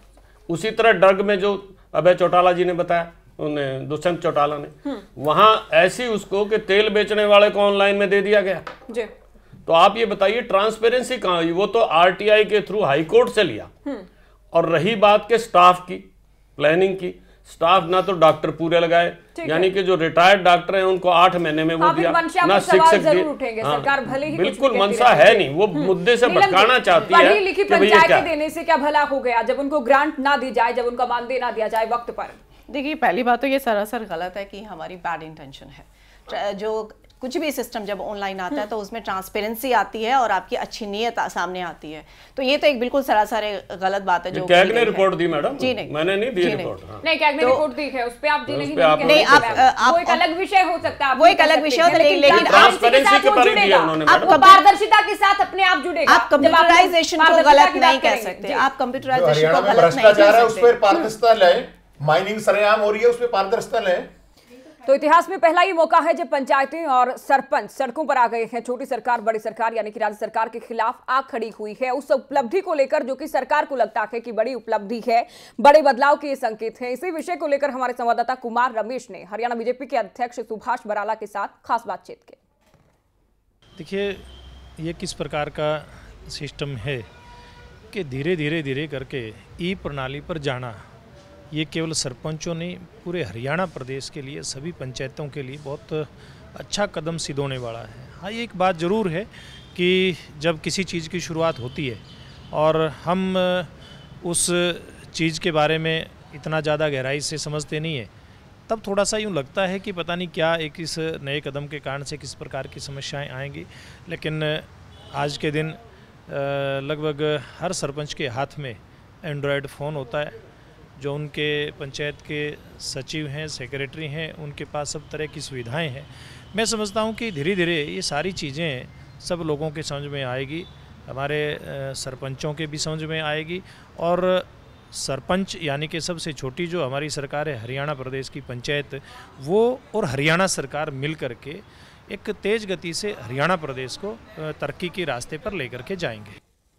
Speaker 17: उसी तरह ड्रग में जो अभय चौटाला जी ने बताया, उन्हें दुष्यंत चौटाला ने, वहां ऐसी उसको कि तेल बेचने वाले को ऑनलाइन में दे दिया गया
Speaker 1: जी।
Speaker 17: तो आप ये बताइए ट्रांसपेरेंसी कहाँ हुई? वो तो आरटीआई के थ्रू हाई कोर्ट से लिया। और रही बात के स्टाफ की, प्लानिंग की, स्टाफ ना तो डॉक्टर पूरे लगाए, यानी कि जो रिटायर्ड डॉक्टर हैं उनको आठ महीने में वो दिया ना, शिक्षक दिए।
Speaker 1: सरकार भले ही
Speaker 17: बिल्कुल मनसा है नहीं, वो मुद्दे से भटकाना चाहती है।
Speaker 1: पढ़ी लिखी पंचायतें देने से क्या भला हो गया जब उनको ग्रांट ना दी जाए, जब उनका मानदेय ना दिया जाए वक्त पर?
Speaker 14: देखिए, पहली बात तो ये सरासर गलत है कि हमारी बैड इंटेंशन है। जो कुछ भी सिस्टम जब ऑनलाइन आता है तो उसमें ट्रांसपेरेंसी आती है और आपकी अच्छी नीयत सामने आती है, तो ये तो एक बिल्कुल सरासर गलत बात है जो
Speaker 17: कैग ने रिपोर्ट दी मैडम।
Speaker 14: जी नहीं,
Speaker 17: मैंने नहीं दी रिपोर्ट।
Speaker 1: नहीं, कैग ने रिपोर्ट दी है, उस पे आप जी नहीं
Speaker 14: नहीं, आप
Speaker 1: वो एक अलग विषय हो सकता है,
Speaker 14: वो एक अलग विषय होता है, लेकिन
Speaker 17: ट्रांसपेरेंसी के बारे में दिया उन्होंने।
Speaker 1: आप पारदर्शिता के साथ अपने आप जुड़ेगा।
Speaker 14: आप कंप्यूटराइजेशन को गलत नहीं कह सकते, आप कंप्यूटराइजेशन को गलत नहीं कह सकते।
Speaker 16: उस पर पारदर्शिता लाए, माइनिंग सरेआम हो रही है, उस पर पारदर्शिता लाए।
Speaker 1: तो इतिहास में पहला ही मौका है जब पंचायतें और सरपंच सड़कों पर आ गए हैं। छोटी सरकार बड़ी सरकार यानी कि राज्य सरकार के खिलाफ आग खड़ी हुई है उस उपलब्धि को लेकर जो कि सरकार को लगता है कि बड़ी उपलब्धि है, बड़े बदलाव के ये संकेत हैं। इसी विषय को लेकर हमारे संवाददाता कुमार रमेश ने हरियाणा बीजेपी के अध्यक्ष सुभाष बराला के साथ खास बातचीत की।
Speaker 18: देखिए, ये किस प्रकार का सिस्टम है कि धीरे धीरे धीरे करके ई प्रणाली पर जाना, ये केवल सरपंचों नहीं, पूरे हरियाणा प्रदेश के लिए, सभी पंचायतों के लिए बहुत अच्छा कदम सिद्ध होने वाला है। हाँ, ये एक बात ज़रूर है कि जब किसी चीज़ की शुरुआत होती है और हम उस चीज़ के बारे में इतना ज़्यादा गहराई से समझते नहीं है, तब थोड़ा सा यूँ लगता है कि पता नहीं क्या एक इस नए कदम के कारण से किस प्रकार की समस्याएं आएंगी। लेकिन आज के दिन लगभग हर सरपंच के हाथ में एंड्रॉयड फ़ोन होता है। जो उनके पंचायत के सचिव हैं, सेक्रेटरी हैं, उनके पास सब तरह की सुविधाएं हैं। मैं समझता हूं कि धीरे धीरे ये सारी चीज़ें सब लोगों के समझ में आएगी, हमारे सरपंचों के भी समझ में आएगी। और सरपंच यानी कि सबसे छोटी जो हमारी सरकार है हरियाणा प्रदेश की पंचायत, वो और हरियाणा सरकार मिल कर के एक तेज़ गति से हरियाणा प्रदेश को तरक्की के रास्ते पर लेकर के जाएंगे।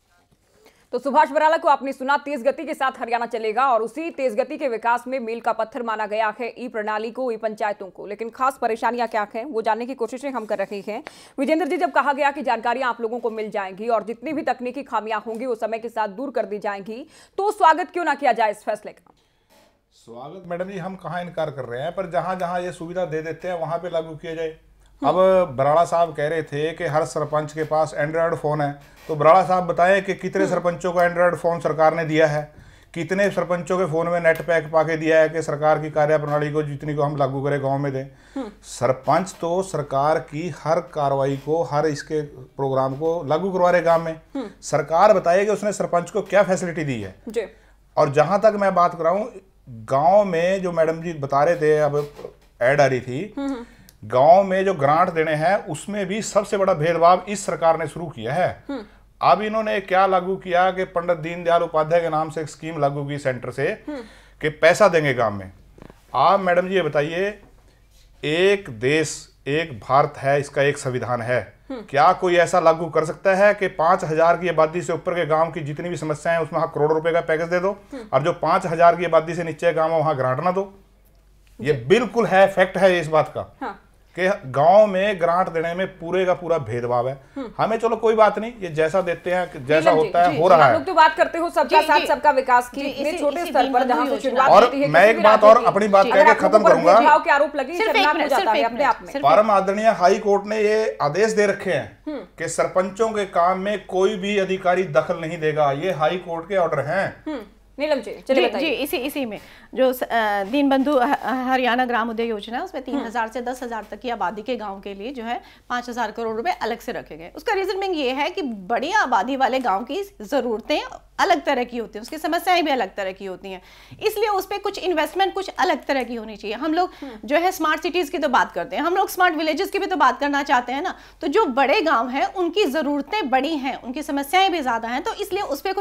Speaker 1: तो सुभाष बराला को आपने सुना, तेज गति के साथ हरियाणा चलेगा और उसी तेज गति के विकास में मील का पत्थर माना गया है ई प्रणाली को, ई पंचायतों को। लेकिन खास परेशानियां क्या हैं वो जानने की कोशिशें हम कर रहे हैं। विजेंद्र जी, जब कहा गया कि जानकारियां आप लोगों को मिल जाएंगी और जितनी भी तकनीकी खामियां होंगी वो समय के साथ दूर कर दी जाएंगी, तो स्वागत क्यों ना किया जाए इस फैसले का?
Speaker 9: स्वागत मैडम जी, हम कहाँ इनकार कर रहे हैं, पर जहां जहां ये सुविधा दे देते हैं वहां पे लागू किया जाए। अब बराड़ा साहब कह रहे थे कि हर सरपंच के पास एंड्रॉयड फ़ोन है, तो बराड़ा साहब बताएं कि कितने सरपंचों को एंड्रॉयड फ़ोन सरकार ने दिया है, कितने सरपंचों के फ़ोन में नेट पैक पाके दिया है कि सरकार की कार्य प्रणाली को जितनी को हम लागू करें गांव में दें। सरपंच तो सरकार की हर कार्रवाई को, हर इसके प्रोग्राम को लागू करवा रहे गाँव में। सरकार बताए कि उसने सरपंच को क्या फैसिलिटी दी है। और जहाँ तक मैं बात कर रहा हूँ, गाँव में जो मैडम जी बता रहे थे, अब ऐड आ रही थी, गांव में जो ग्रांट देने हैं उसमें भी सबसे बड़ा भेदभाव इस सरकार ने शुरू किया है। अब इन्होंने क्या लागू किया कि पंडित दीनदयाल उपाध्याय के नाम से एक स्कीम लागू की सेंटर से कि पैसा देंगे गांव में। आप मैडम जी ये बताइए, एक देश एक भारत है, इसका एक संविधान है, क्या कोई ऐसा लागू कर सकता है कि पांच हजार की आबादी से ऊपर के गांव की जितनी भी समस्याएं उसमें हाँ करोड़ों रुपए का पैकेज दे दो और जो पांच हजार की आबादी से नीचे गाँव है वहां ग्रांट ना दो? ये बिल्कुल है, फैक्ट है इस बात का। हाँ। कि गांव में ग्रांट देने में पूरे का पूरा भेदभाव है। हमें चलो कोई बात नहीं, ये जैसा देते हैं जैसा होता है हो रहा है।
Speaker 1: लोग तो बात करते हो सबका साथ सबका विकास की, इतने छोटे स्तर पर जहां से शुरुआत होती है।
Speaker 9: मैं एक बात और अपनी बात कह के खत्म करूंगा।
Speaker 1: भेदभाव के आरोप लगे शर्मनाक हो जाता है अपने आप में।
Speaker 9: परम आदरणीय हाई कोर्ट ने ये आदेश दे रखे हैं कि सरपंचों के काम में कोई भी अधिकारी दखल नहीं देगा। ये हाई कोर्ट के ऑर्डर हैं।
Speaker 1: नीलम जी, चलिए
Speaker 14: जी, जी इसी इसी में जो दीन बंधु हरियाणा ग्राम उदय योजना है उसमें तीन हजार से दस हजार तक की आबादी के गांव के लिए जो है पाँच हजार करोड़ रुपए अलग से रखे गए। उसका रीजनिंग ये है कि बड़ी आबादी वाले गांव की जरूरतें अलग तरह की होती हैं, उसकी समस्याएं भी अलग तरह की होती हैं, इसलिए उस पर कुछ इन्वेस्टमेंट कुछ अलग तरह की होनी चाहिए। हम लोग जो है स्मार्ट सिटीज की तो बात करते हैं, हम लोग स्मार्ट विलेजेस की भी तो बात करना चाहते हैं ना। तो जो बड़े गांव हैं उनकी जरूरतें बड़ी हैं, उनकी समस्याएं भी ज्यादा हैं, तो इसलिए उस पर कुछ एक्स्ट्रा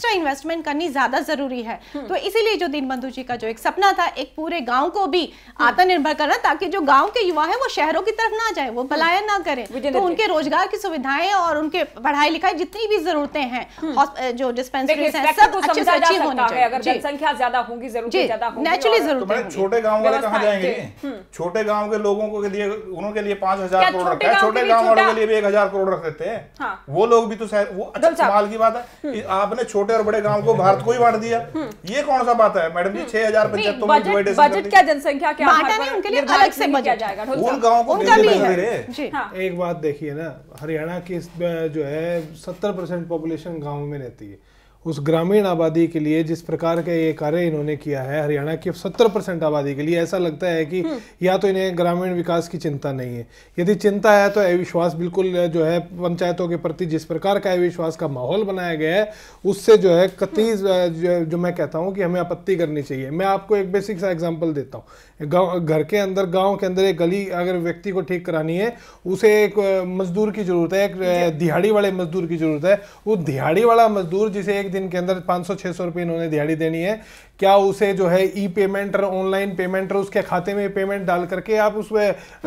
Speaker 14: एक्स्ट्रा इन्वेस्टमेंट करनी ज्यादा जरूरी है। तो इसीलिए जो दीनबंधु जी का जो एक सपना था, एक पूरे गांव को भी आत्मनिर्भर करना, ताकि जो गांव के युवा है वो शहरों की तरफ ना जाए, वो पलायन ना करें, तो उनके रोजगार की सुविधाएं और उनके पढ़ाई लिखाई जितनी भी जरूरतें हैं, जो डिस्पेंसरीज हैं, सब अच्छे से अच्छी होनी चाहिए।
Speaker 1: अगर जनसंख्या ज्यादा होगी, जरूरतें ज्यादा होंगी,
Speaker 14: नेचुरली जरूरत है।
Speaker 19: छोटे गांव वाले कहाँ जाएंगे? छोटे गांव के लोगों को के लिए, उनके लिए पांच हजार करोड़ रखा है, छोटे गांव वालों के लिए भी एक हजार करोड़ रख देते हैं। वो लोग भी तो शायद वो अच्छा कमाल की बात है, आपने छोटे और बड़े गांव को भारत को ही बांट दिया, ये कौन सा बात है मैडम जी? छह हजार पंचायतों में डिवाइडेशन कर दी।
Speaker 1: बजट क्या, जनसंख्या क्या,
Speaker 14: बांटा नहीं, उनके लिए अलग से बजट
Speaker 1: जाएगा
Speaker 19: उन गांव को
Speaker 15: भी। एक बात देखिए ना, हरियाणा की जो है सत्तर परसेंट पॉपुलेशन गाँव में रहती है। उस ग्रामीण आबादी के लिए जिस प्रकार का ये कार्य इन्होंने किया है हरियाणा की सत्तर परसेंट आबादी के लिए, ऐसा लगता है कि या तो इन्हें ग्रामीण विकास की चिंता नहीं है। यदि चिंता है तो अविश्वास बिल्कुल जो है पंचायतों के प्रति जिस प्रकार का अविश्वास का माहौल बनाया गया है, उससे जो है कतई जो, जो मैं कहता हूँ कि हमें आपत्ति करनी चाहिए। मैं आपको एक बेसिक सा एग्जाम्पल देता हूँ। गाँव घर के अंदर, गाँव के अंदर एक गली अगर व्यक्ति को ठीक करानी है, उसे एक मजदूर की जरूरत है, एक दिहाड़ी वाले मजदूर की जरूरत है। वो दिहाड़ी वाला मजदूर जिसे एक दिन के अंदर पाँच सौ छह सौ रुपए इन्होंने दिहाड़ी देनी है, क्या उसे जो है ई पेमेंट और ऑनलाइन पेमेंट और उसके खाते में पेमेंट डाल करके आप उस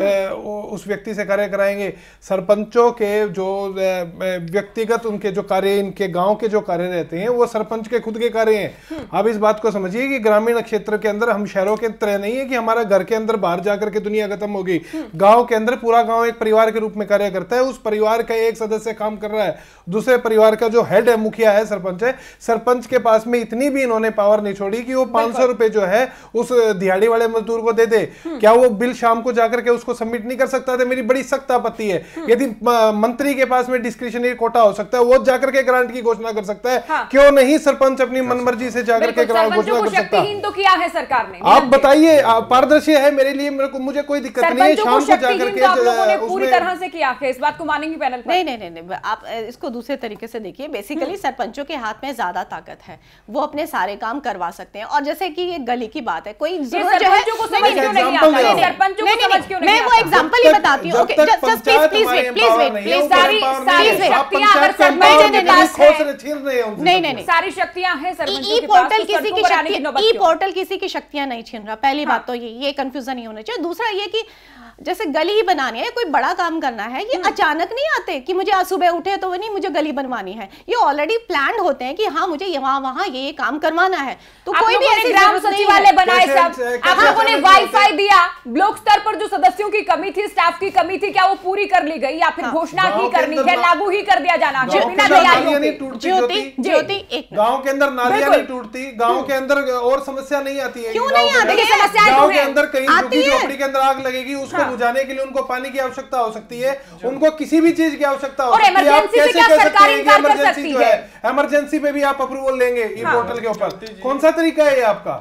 Speaker 15: उस व्यक्ति से कार्य कराएंगे? सरपंचों के जो व्यक्तिगत उनके जो कार्य, इनके गांव के जो कार्य रहते हैं, वो सरपंच के खुद के कार्य हैं। आप इस बात को समझिए कि ग्रामीण क्षेत्र के अंदर हम शहरों के तरह नहीं है कि हमारा घर के अंदर बाहर जाकर के दुनिया खत्म होगी। गाँव के अंदर पूरा गाँव एक परिवार के रूप में कार्य करता है। उस परिवार का एक सदस्य काम कर रहा है, दूसरे परिवार का जो हेड है, मुखिया है, सरपंच है, सरपंच के पास में इतनी भी इन्होंने पावर नहीं छोड़ी कि वो पांच सौ रुपए जो है उस दिहाड़ी वाले मजदूर को दे दे। क्या वो बिल शाम को जाकर के उसको सबमिट नहीं कर सकता था? मेरी बड़ी सख्त आपत्ति है। यदि मंत्री के पास में डिस्क्रिशनरी कोटा हो सकता है, वो जाकर के ग्रांट की घोषणा कर सकता है। हाँ। क्यों नहीं सरपंच अपनी मनमर्जी से जाकर के ग्रांट घोषणा कर सकता है?
Speaker 1: तो किया है सरकार ने,
Speaker 15: आप बताइए। पारदर्शी है मेरे लिए, मेरे को मुझे कोई दिक्कत नहीं है। शाम को जाकर के
Speaker 1: आप लोगों ने पूरी तरह से किया है, इस बात को मानेंगे पैनल?
Speaker 14: नहीं नहीं नहीं, आप इसको दूसरे तरीके से देखिए। बेसिकली सरपंचों के हाथ में ज्यादा ताकत है, वो अपने सारे काम करवा सकते हैं। और जैसे कि ये गली की बात है, कोई जरूरत जो है,
Speaker 1: को समझ क्यों नहीं आता? सरपंचों को समझ क्यों नहीं आता?
Speaker 14: मैं वो एग्जांपल ही बताती हूं। Okay, just please please wait please wait please सारी सारी शक्तियां अगर सरपंच के पास है, नहीं नहीं नहीं, सारी शक्तियां हैं सरपंचों के पास। पोर्टल किसी की शक्ति, ई पोर्टल किसी की शक्तियां नहीं छीन रहा। पहली बात तो ये ये कंफ्यूजन नहीं होना चाहिए। दूसरा ये कि जैसे गली ही बनानी है, कोई बड़ा काम करना है, ये अचानक नहीं आते कि मुझे आज सुबह उठे तो नहीं मुझे गली बनवानी है। ये ऑलरेडी प्लान्ड होते हैं कि हाँ मुझे वहां वहां ये ये काम करवाना है। तो कोई भी ऐसे
Speaker 1: ग्राम सचिवालय बनाए, सब आप लोगों ने वाईफाई दिया, ब्लॉक स्तर पर जो सदस्यों की कमी थी, स्टाफ की कमी थी, क्या वो पूरी कर ली गई या फिर घोषणा ही करनी है, लागू ही कर दिया जाना है बिना तैयारियों के?
Speaker 14: ज्योति ज्योति एक
Speaker 15: गांव के अंदर नालियां नहीं टूटती, गांव के अंदर और समस्या नहीं आती है।
Speaker 14: क्यों नहीं आती?
Speaker 15: गांव के अंदर कहीं झोपड़ी के अंदर आग लगेगी, उसको बुझाने के लिए उनको पानी की आवश्यकता हो सकती है, उनको किसी भी चीज की आवश्यकता हो सकती है। आप कैसे कह सकते हैं कि इमरजेंसी जो है, इमरजेंसी पे भी आप अप्रूवल लेंगे ई पोर्टल के ऊपर? कौन सा तरीका है ये आपका?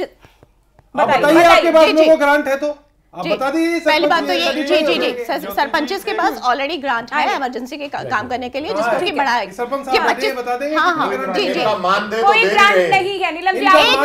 Speaker 15: बताइए, आपके पास में वो ग्रांट है तो आप बता दीजिए।
Speaker 14: पहली बात तो ये, जी जी जी सरपंच के पास ऑलरेडी ग्रांट है इमरजेंसी के काम करने के लिए, जिसको कि बढ़ा है।
Speaker 15: सरपंच साहब ये बता देंगे।
Speaker 14: हाँ हाँ जी जी,
Speaker 1: कोई ग्रांट नहीं है नीलम जी।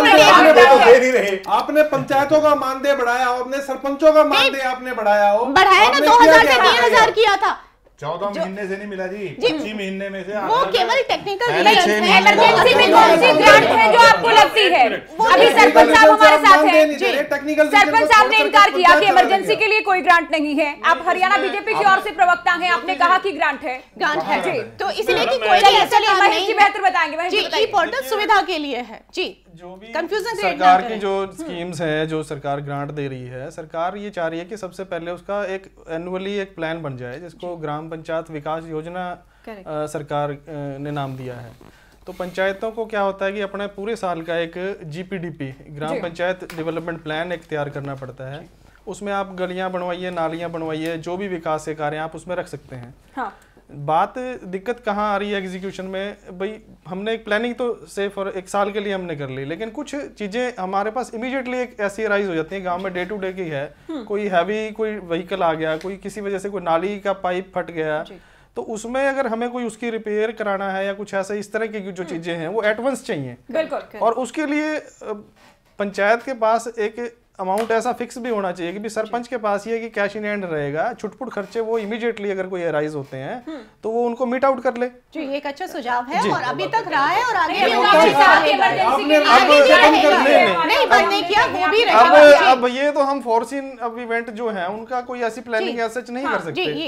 Speaker 15: आपने पंचायतों का मानदेय बढ़ाया, आपने सरपंचों का मानदेय आपने बढ़ाया हो,
Speaker 14: बढ़ाया ना, दो हजार से तीन हजार किया था।
Speaker 19: चौदह महीने से नहीं मिला जी, पच्चीस महीने में से
Speaker 14: वो केवल टेक्निकल
Speaker 1: इमरजेंसी में कौन सी ग्रांट है जो आपको लगती है? अभी सरपंच साहब हमारे साथ हैं, सरपंच साहब ने इनकार किया कि इमरजेंसी के लिए कोई ग्रांट नहीं है। आप हरियाणा बीजेपी की ओर से प्रवक्ता हैं, आपने कहा कि ग्रांट है,
Speaker 14: ग्रांट है जी। तो इसलिए कि कोई ऐसा
Speaker 1: महेश जी बेहतर बताएंगे।
Speaker 14: जी, ई पोर्टल सुविधा के लिए है जी।
Speaker 20: जो भी
Speaker 14: कंफ्यूजन
Speaker 20: सरकार की जो स्कीम्स है, जो सरकार ग्रांट दे रही है, सरकार ये चाह रही है कि सबसे पहले उसका एक एनुअली एक प्लान बन जाए, जिसको ग्राम पंचायत विकास योजना आ, सरकार आ, ने नाम दिया है। तो पंचायतों को क्या होता है कि अपने पूरे साल का एक GPDP, gram panchayat development plan एक तैयार करना पड़ता है। उसमें आप गलियां बनवाइए, नालियां बनवाइए, जो भी विकास के कार्य आप उसमें रख सकते हैं। हाँ। बात दिक्कत कहाँ आ रही है एग्जीक्यूशन में? भाई हमने एक प्लानिंग तो से फॉर एक साल के लिए हमने कर ली, लेकिन कुछ चीज़ें हमारे पास इमीडिएटली एक ऐसी राइज हो जाती है गांव में, डे टू डे की है। कोई हैवी कोई व्हीकल आ गया, कोई किसी वजह से कोई नाली का पाइप फट गया, तो उसमें अगर हमें कोई उसकी रिपेयर कराना है या कुछ ऐसा इस तरह की जो चीज़ें हैं वो एट वंस चाहिए।
Speaker 1: बिल्कुल।
Speaker 20: और उसके लिए पंचायत के पास एक अमाउंट ऐसा फिक्स भी होना चाहिए कि भी सरपंच के पास ये कि कैश इन हैंड रहेगा, छुटपुट खर्चे वो इमीडिएटली अगर कोई अराइज होते हैं तो वो उनको मीट आउट कर ले।
Speaker 14: जी, ये एक अच्छा सुझाव है और अभी तक रहा है और आगे भी नहीं बंद नहीं किया, वो भी रहेगा।
Speaker 20: अब ये तो हम फोर्सिन अब इवेंट जो है उनका कोई ऐसी प्लानिंग ऐसा नहीं कर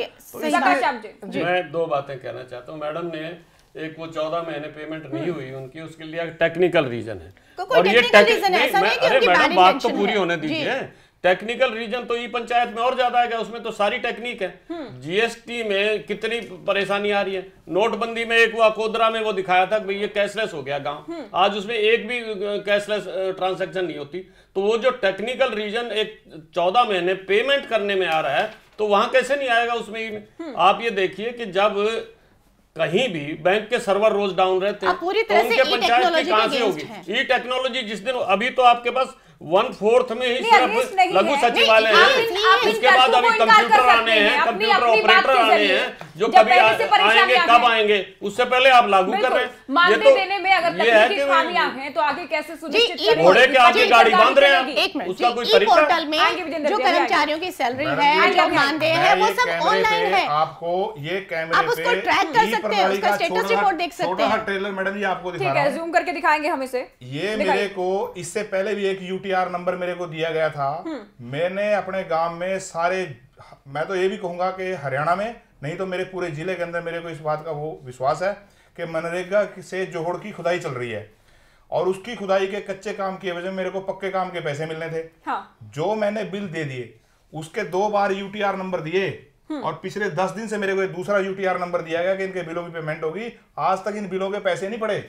Speaker 20: सकते।
Speaker 17: मैं दो बातें कहना चाहता हूँ। मैडम ने एक वो चौदह महीने पेमेंट नहीं हुई उनकी, उसके लिए टेक्निकल रीजन है और ये अरे मैडम बात तो पूरी होने दीजिए। टेक्निकल रीजन तो ई पंचायत में और ज्यादा है, उसमें तो सारी टेक्निक है। जीएसटी में कितनी परेशानी आ रही है, नोटबंदी में एक वो अकोदरा में वो दिखाया था कि ये कैशलेस हो गया गांव, आज उसमें एक भी कैशलेस ट्रांजैक्शन नहीं होती। तो वो जो टेक्निकल रीजन एक चौदह महीने पेमेंट करने में आ रहा है तो वहां कैसे नहीं आएगा उसमें। आप ये देखिए कि जब कहीं भी बैंक के सर्वर रोज डाउन रहते हैं तो उनके पंचायत की कहां से होगी। ई टेक्नोलॉजी जिस दिन अभी तो आपके पास वन फोर्थ में ही सिर्फ लघु सचिवालय है, उसके बाद अभी कंप्यूटर आने हैं, कंप्यूटर ऑपरेटर आने हैं जो कभी आएंगे कब आएंगे, उससे पहले आप लागू कर रहे हैं।
Speaker 1: मानदेय देने में अगर तकनीकी खामियां हैं तो आगे कैसे सुनिश्चित करेंगे?
Speaker 17: घोड़े के आगे गाड़ी बांध रहे हैं,
Speaker 14: एक मिनट,
Speaker 17: उसका कोई
Speaker 14: ई
Speaker 17: तरीका
Speaker 14: पोर्टल में जो कर्मचारियों की सैलरी है, जो मानदेय है, वो सब ऑनलाइन है।
Speaker 19: आपको ये कैमरे
Speaker 14: आप उसको ट्रैक कर सकते हैं, उसका स्टेटस रिपोर्ट देख सकते हैं।
Speaker 19: ट्रेलर मैडम जी आपको दिखा
Speaker 1: रहा हूं, ठीक है, जूम करके दिखाएंगे हम इसे।
Speaker 19: ये मेरे को इससे पहले भी एक यूटीआर नंबर मेरे को दिया गया था। मैंने अपने गांव में सारे, मैं तो ये भी कहूंगा कि हरियाणा में नहीं तो मेरे पूरे जिले के अंदर मेरे को इस बात का वो विश्वास है कि मनरेगा से जोहड़ की खुदाई चल रही है और उसकी खुदाई के कच्चे काम की वजह मेरे को पक्के काम के पैसे मिलने थे। हाँ। जो मैंने बिल दे दिए उसके दो बार यूटीआर नंबर दिए और पिछले दस दिन से मेरे को दूसरा यूटीआर नंबर दिया गया कि इनके बिलों की पेमेंट होगी। आज तक इन बिलों के पैसे नहीं पड़े।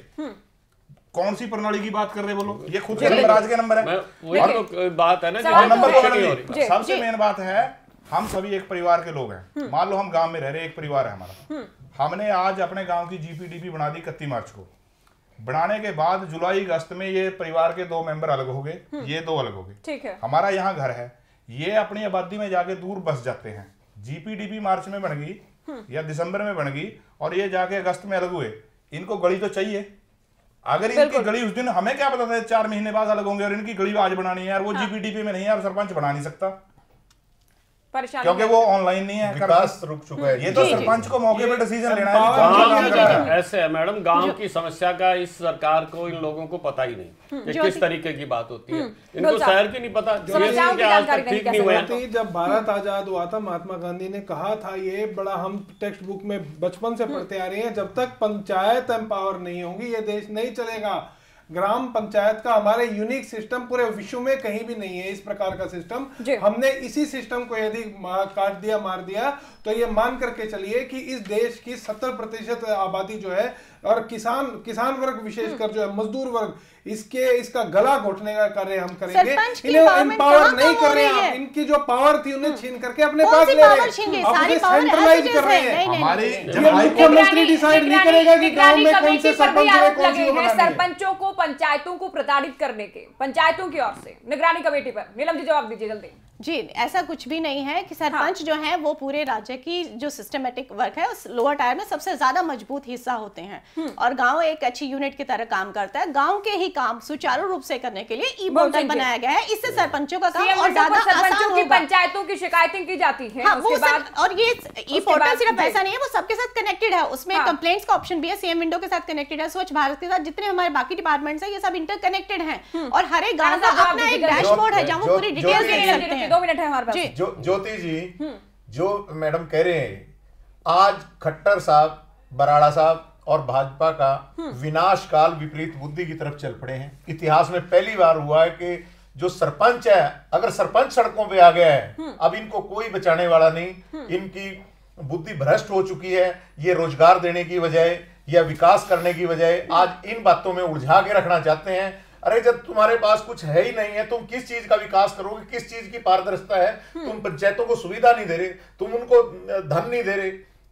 Speaker 19: कौन सी प्रणाली की बात कर रहे बोलो? ये खुद के नंबर आज के नंबर है।
Speaker 17: वही तो बात है ना,
Speaker 19: नंबर तो सबसे मेन बात है, हम सभी एक परिवार के लोग हैं। मान लो हम गांव में रह रहे, एक परिवार है हमारा। हमने आज अपने गांव की जीपीडीपी बना दी इकतीस मार्च को। बनाने के बाद जुलाई अगस्त में ये परिवार के दो मेंबर अलग हो गए, ये दो अलग हो गए। ठीक है। हमारा यहाँ घर है, ये अपनी आबादी में जाके दूर बस जाते हैं। जीपीडीपी मार्च में बन गई या दिसंबर में बन गई और ये जाके अगस्त में अलग हुए। इनको गली तो चाहिए। अगर इनकी गली उस दिन, हमें क्या पता था चार महीने बाद अलग होंगे और इनकी गली आज बनानी है यार, वो हाँ। जीपीडीपी में नहीं है और सरपंच बना नहीं सकता क्योंकि वो ऑनलाइन नहीं है, विकास रुक चुका है। ये तो सरपंच को मौके पे डिसीजन लेना है।
Speaker 17: ऐसे है मैडम, गांव की समस्या का इस सरकार को, इन लोगों को पता ही नहीं कि किस तरीके की बात होती है। इनको शहर की नहीं पता, आज तक ठीक नहीं हुआ।
Speaker 15: जब भारत आजाद हुआ था महात्मा गांधी ने कहा था, ये बड़ा हम टेक्स्ट बुक में बचपन से पढ़ते आ रहे हैं, जब तक पंचायत एम्पावर नहीं होगी ये देश नहीं चलेगा। ग्राम पंचायत का हमारे यूनिक सिस्टम पूरे विश्व में कहीं भी नहीं है। इस प्रकार का सिस्टम हमने इसी सिस्टम को यदि काट दिया, मार दिया, तो ये मान करके चलिए कि इस देश की सत्तर प्रतिशत आबादी जो है और किसान किसान वर्ग विशेषकर जो है मजदूर वर्ग, इसके इसका गला घोटने का कार्य हम करेंगे। इन्हें एम्पावर नहीं कर रहे हैं, इनकी जो पावर थी उन्हें छीन करके अपने पास ले रहे हैं, सेंट्रलाइज कर रहे हैं। हमारी मुख्यमंत्री डिसाइड नहीं करेगा कि गांव में कौन से सरपंच है, कौन सी बनानी है।
Speaker 1: सरपंचों को, पंचायतों को प्रताड़ित करने के पंचायतों की ओर से निगरानी कमेटी पर नीलम जी जवाब दीजिए जल्दी।
Speaker 14: जी, ऐसा कुछ भी नहीं है कि सरपंच हाँ। जो है वो पूरे राज्य की जो सिस्टमेटिक वर्क है उस लोअर टायर में सबसे ज्यादा मजबूत हिस्सा होते हैं और गांव एक अच्छी यूनिट की तरह काम करता है। गांव के ही काम सुचारू रूप से करने के लिए ई पोर्टल बनाया गया है। इससे सरपंचों का काम और ज्यादा आसान होगा।
Speaker 1: पंचायतों की शिकायतें की जाती है
Speaker 14: हाँ, उसके बाद और ये ई पोर्टल सिर्फ ऐसा नहीं है, वो सबके साथ कनेक्टेड है। उसमें कंप्लेंट्स का ऑप्शन भी है, सीएम विंडो के साथ कनेक्टेड है, स्वच्छ भारत के साथ जितने हमारे बाकी डिपार्टमेंट्स है ये सब इंटरकनेक्टेड है और हर एक गांव का अपना एक डैशबोर्ड है जहां वो पूरी डिटेल्स देख सकते हैं।
Speaker 1: दो मिनट है हमारे पास।
Speaker 16: जो ज्योति जी जो मैडम कह रहे हैं, आज खट्टर साहब, बराड़ा साहब और भाजपा का विनाश काल विपरीत बुद्धि की तरफ चल पड़े हैं। इतिहास में पहली बार हुआ है कि जो सरपंच है, अगर सरपंच सड़कों पे आ गया है, अब इनको कोई बचाने वाला नहीं। इनकी बुद्धि भ्रष्ट हो चुकी है। ये रोजगार देने की बजाय या विकास करने की बजाय आज इन बातों में उलझा के रखना चाहते हैं। अरे जब तुम्हारे पास कुछ है ही नहीं है, तुम किस चीज का विकास करोगे? किस चीज की पारदर्शिता है? तुम पंचायतों को सुविधा नहीं दे रहे, तुम उनको धन नहीं दे रहे,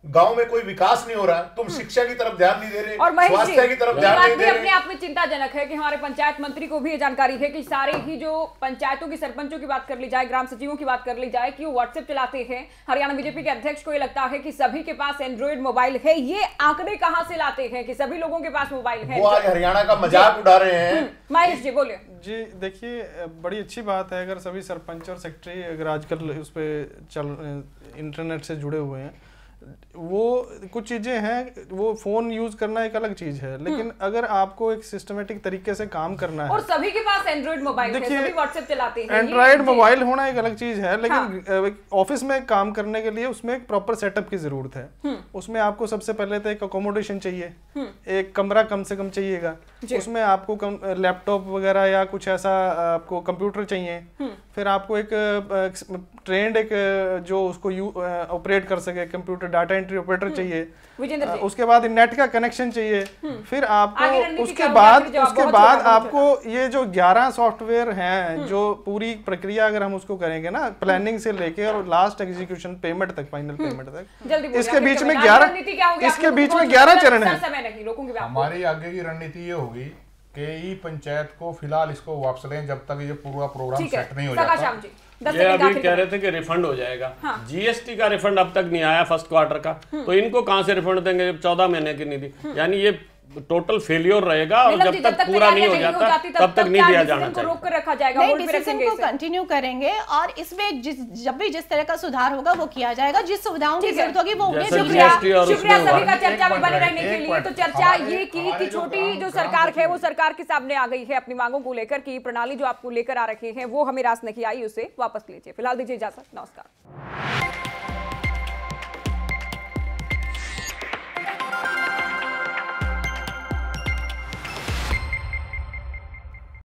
Speaker 16: गांव में कोई विकास नहीं हो रहा, तुम शिक्षा की तरफ ध्यान नहीं दे रहे,
Speaker 1: और
Speaker 16: स्वास्थ्य की तरफ ध्यान नहीं दे रहे।
Speaker 1: अपने आप में चिंताजनक है कि हमारे पंचायत मंत्री को भी ये जानकारी है कि सारे ही जो पंचायतों की सरपंचों की बात कर ली जाए, ग्राम सचिवों की बात कर ली जाए कि वो व्हाट्सएप चलाते हैं। हरियाणा बीजेपी के अध्यक्ष को ये लगता है कि सभी के पास एंड्रॉइड मोबाइल है। ये आंकड़े कहां से लाते हैं कि सभी लोगों के पास मोबाइल है?
Speaker 16: वो आज हरियाणा का मजाक उड़ा रहे हैं।
Speaker 1: महेश जी बोले।
Speaker 20: जी देखिए, बड़ी अच्छी बात है अगर सभी सरपंच और सेक्रेटरी अगर आजकल उस पर चल इंटरनेट से जुड़े हुए हैं। वो कुछ चीजें हैं, वो फोन यूज करना एक अलग चीज है, लेकिन अगर आपको एक सिस्टमेटिक तरीके से काम करना है
Speaker 1: और सभी के पास एंड्रॉइड मोबाइल है, सभी व्हाट्सएप चलाते हैं।
Speaker 20: एंड्रॉइड मोबाइल होना एक अलग चीज है, लेकिन ऑफिस हाँ। में काम करने के लिए उसमें एक प्रॉपर सेटअप की जरूरत है। उसमें आपको सबसे पहले तो एक अकोमोडेशन चाहिए, एक कमरा कम से कम चाहिएगा, उसमें आपको लैपटॉप वगैरह या कुछ ऐसा आपको कंप्यूटर चाहिए, फिर आपको एक ट्रेंड एक जो उसको ऑपरेट कर सके कंप्यूटर डाटा एंट्री ऑपरेटर चाहिए, उसके बाद नेट का कनेक्शन चाहिए, फिर आपको उसके बाद उसके बाद आपको ये जो ग्यारह सॉफ्टवेयर हैं जो पूरी प्रक्रिया अगर हम उसको करेंगे ना प्लानिंग से लेके और लास्ट एग्जीक्यूशन पेमेंट तक, फाइनल पेमेंट तक, इसके बीच में ग्यारह इसके बीच में ग्यारह चरण है।
Speaker 19: हमारी आगे की रणनीति ये होगी कि ई पंचायत को फिलहाल इसको वापस लें जब तक ये पूरा प्रोग्राम सेट नहीं हो जाता।
Speaker 17: ये अभी कह रहे थे कि रिफंड हो जाएगा। हाँ। जीएसटी का रिफंड अब तक नहीं आया फर्स्ट क्वार्टर का, तो इनको कहां से रिफंड देंगे जब चौदह महीने की नहीं दी? यानी ये टोटल फेलियर रहेगा और जब तक पूरा नहीं हो जाता तब तक नहीं दिया जाना चाहिए।
Speaker 1: रोक कर रखा जाएगा,
Speaker 14: डिसीजन को कंटिन्यू करेंगे और इसमें जिस जब भी जिस तरह का सुधार होगा वो किया जाएगा, जिस सुविधाओं की जरूरत होगी वो उन्हें।
Speaker 1: शुक्रिया शुक्रिया सभी का चर्चा में बने रहने के लिए। तो चर्चा ये की कि छोटी जो सरकार है वो सरकार के सामने आ गई है अपनी मांगों को लेकर की प्रणाली जो आपको लेकर आ रखी है वो हमें रास नहीं आई, उसे वापस लीजिए। फिलहाल दीजिए इजाजत, नमस्कार।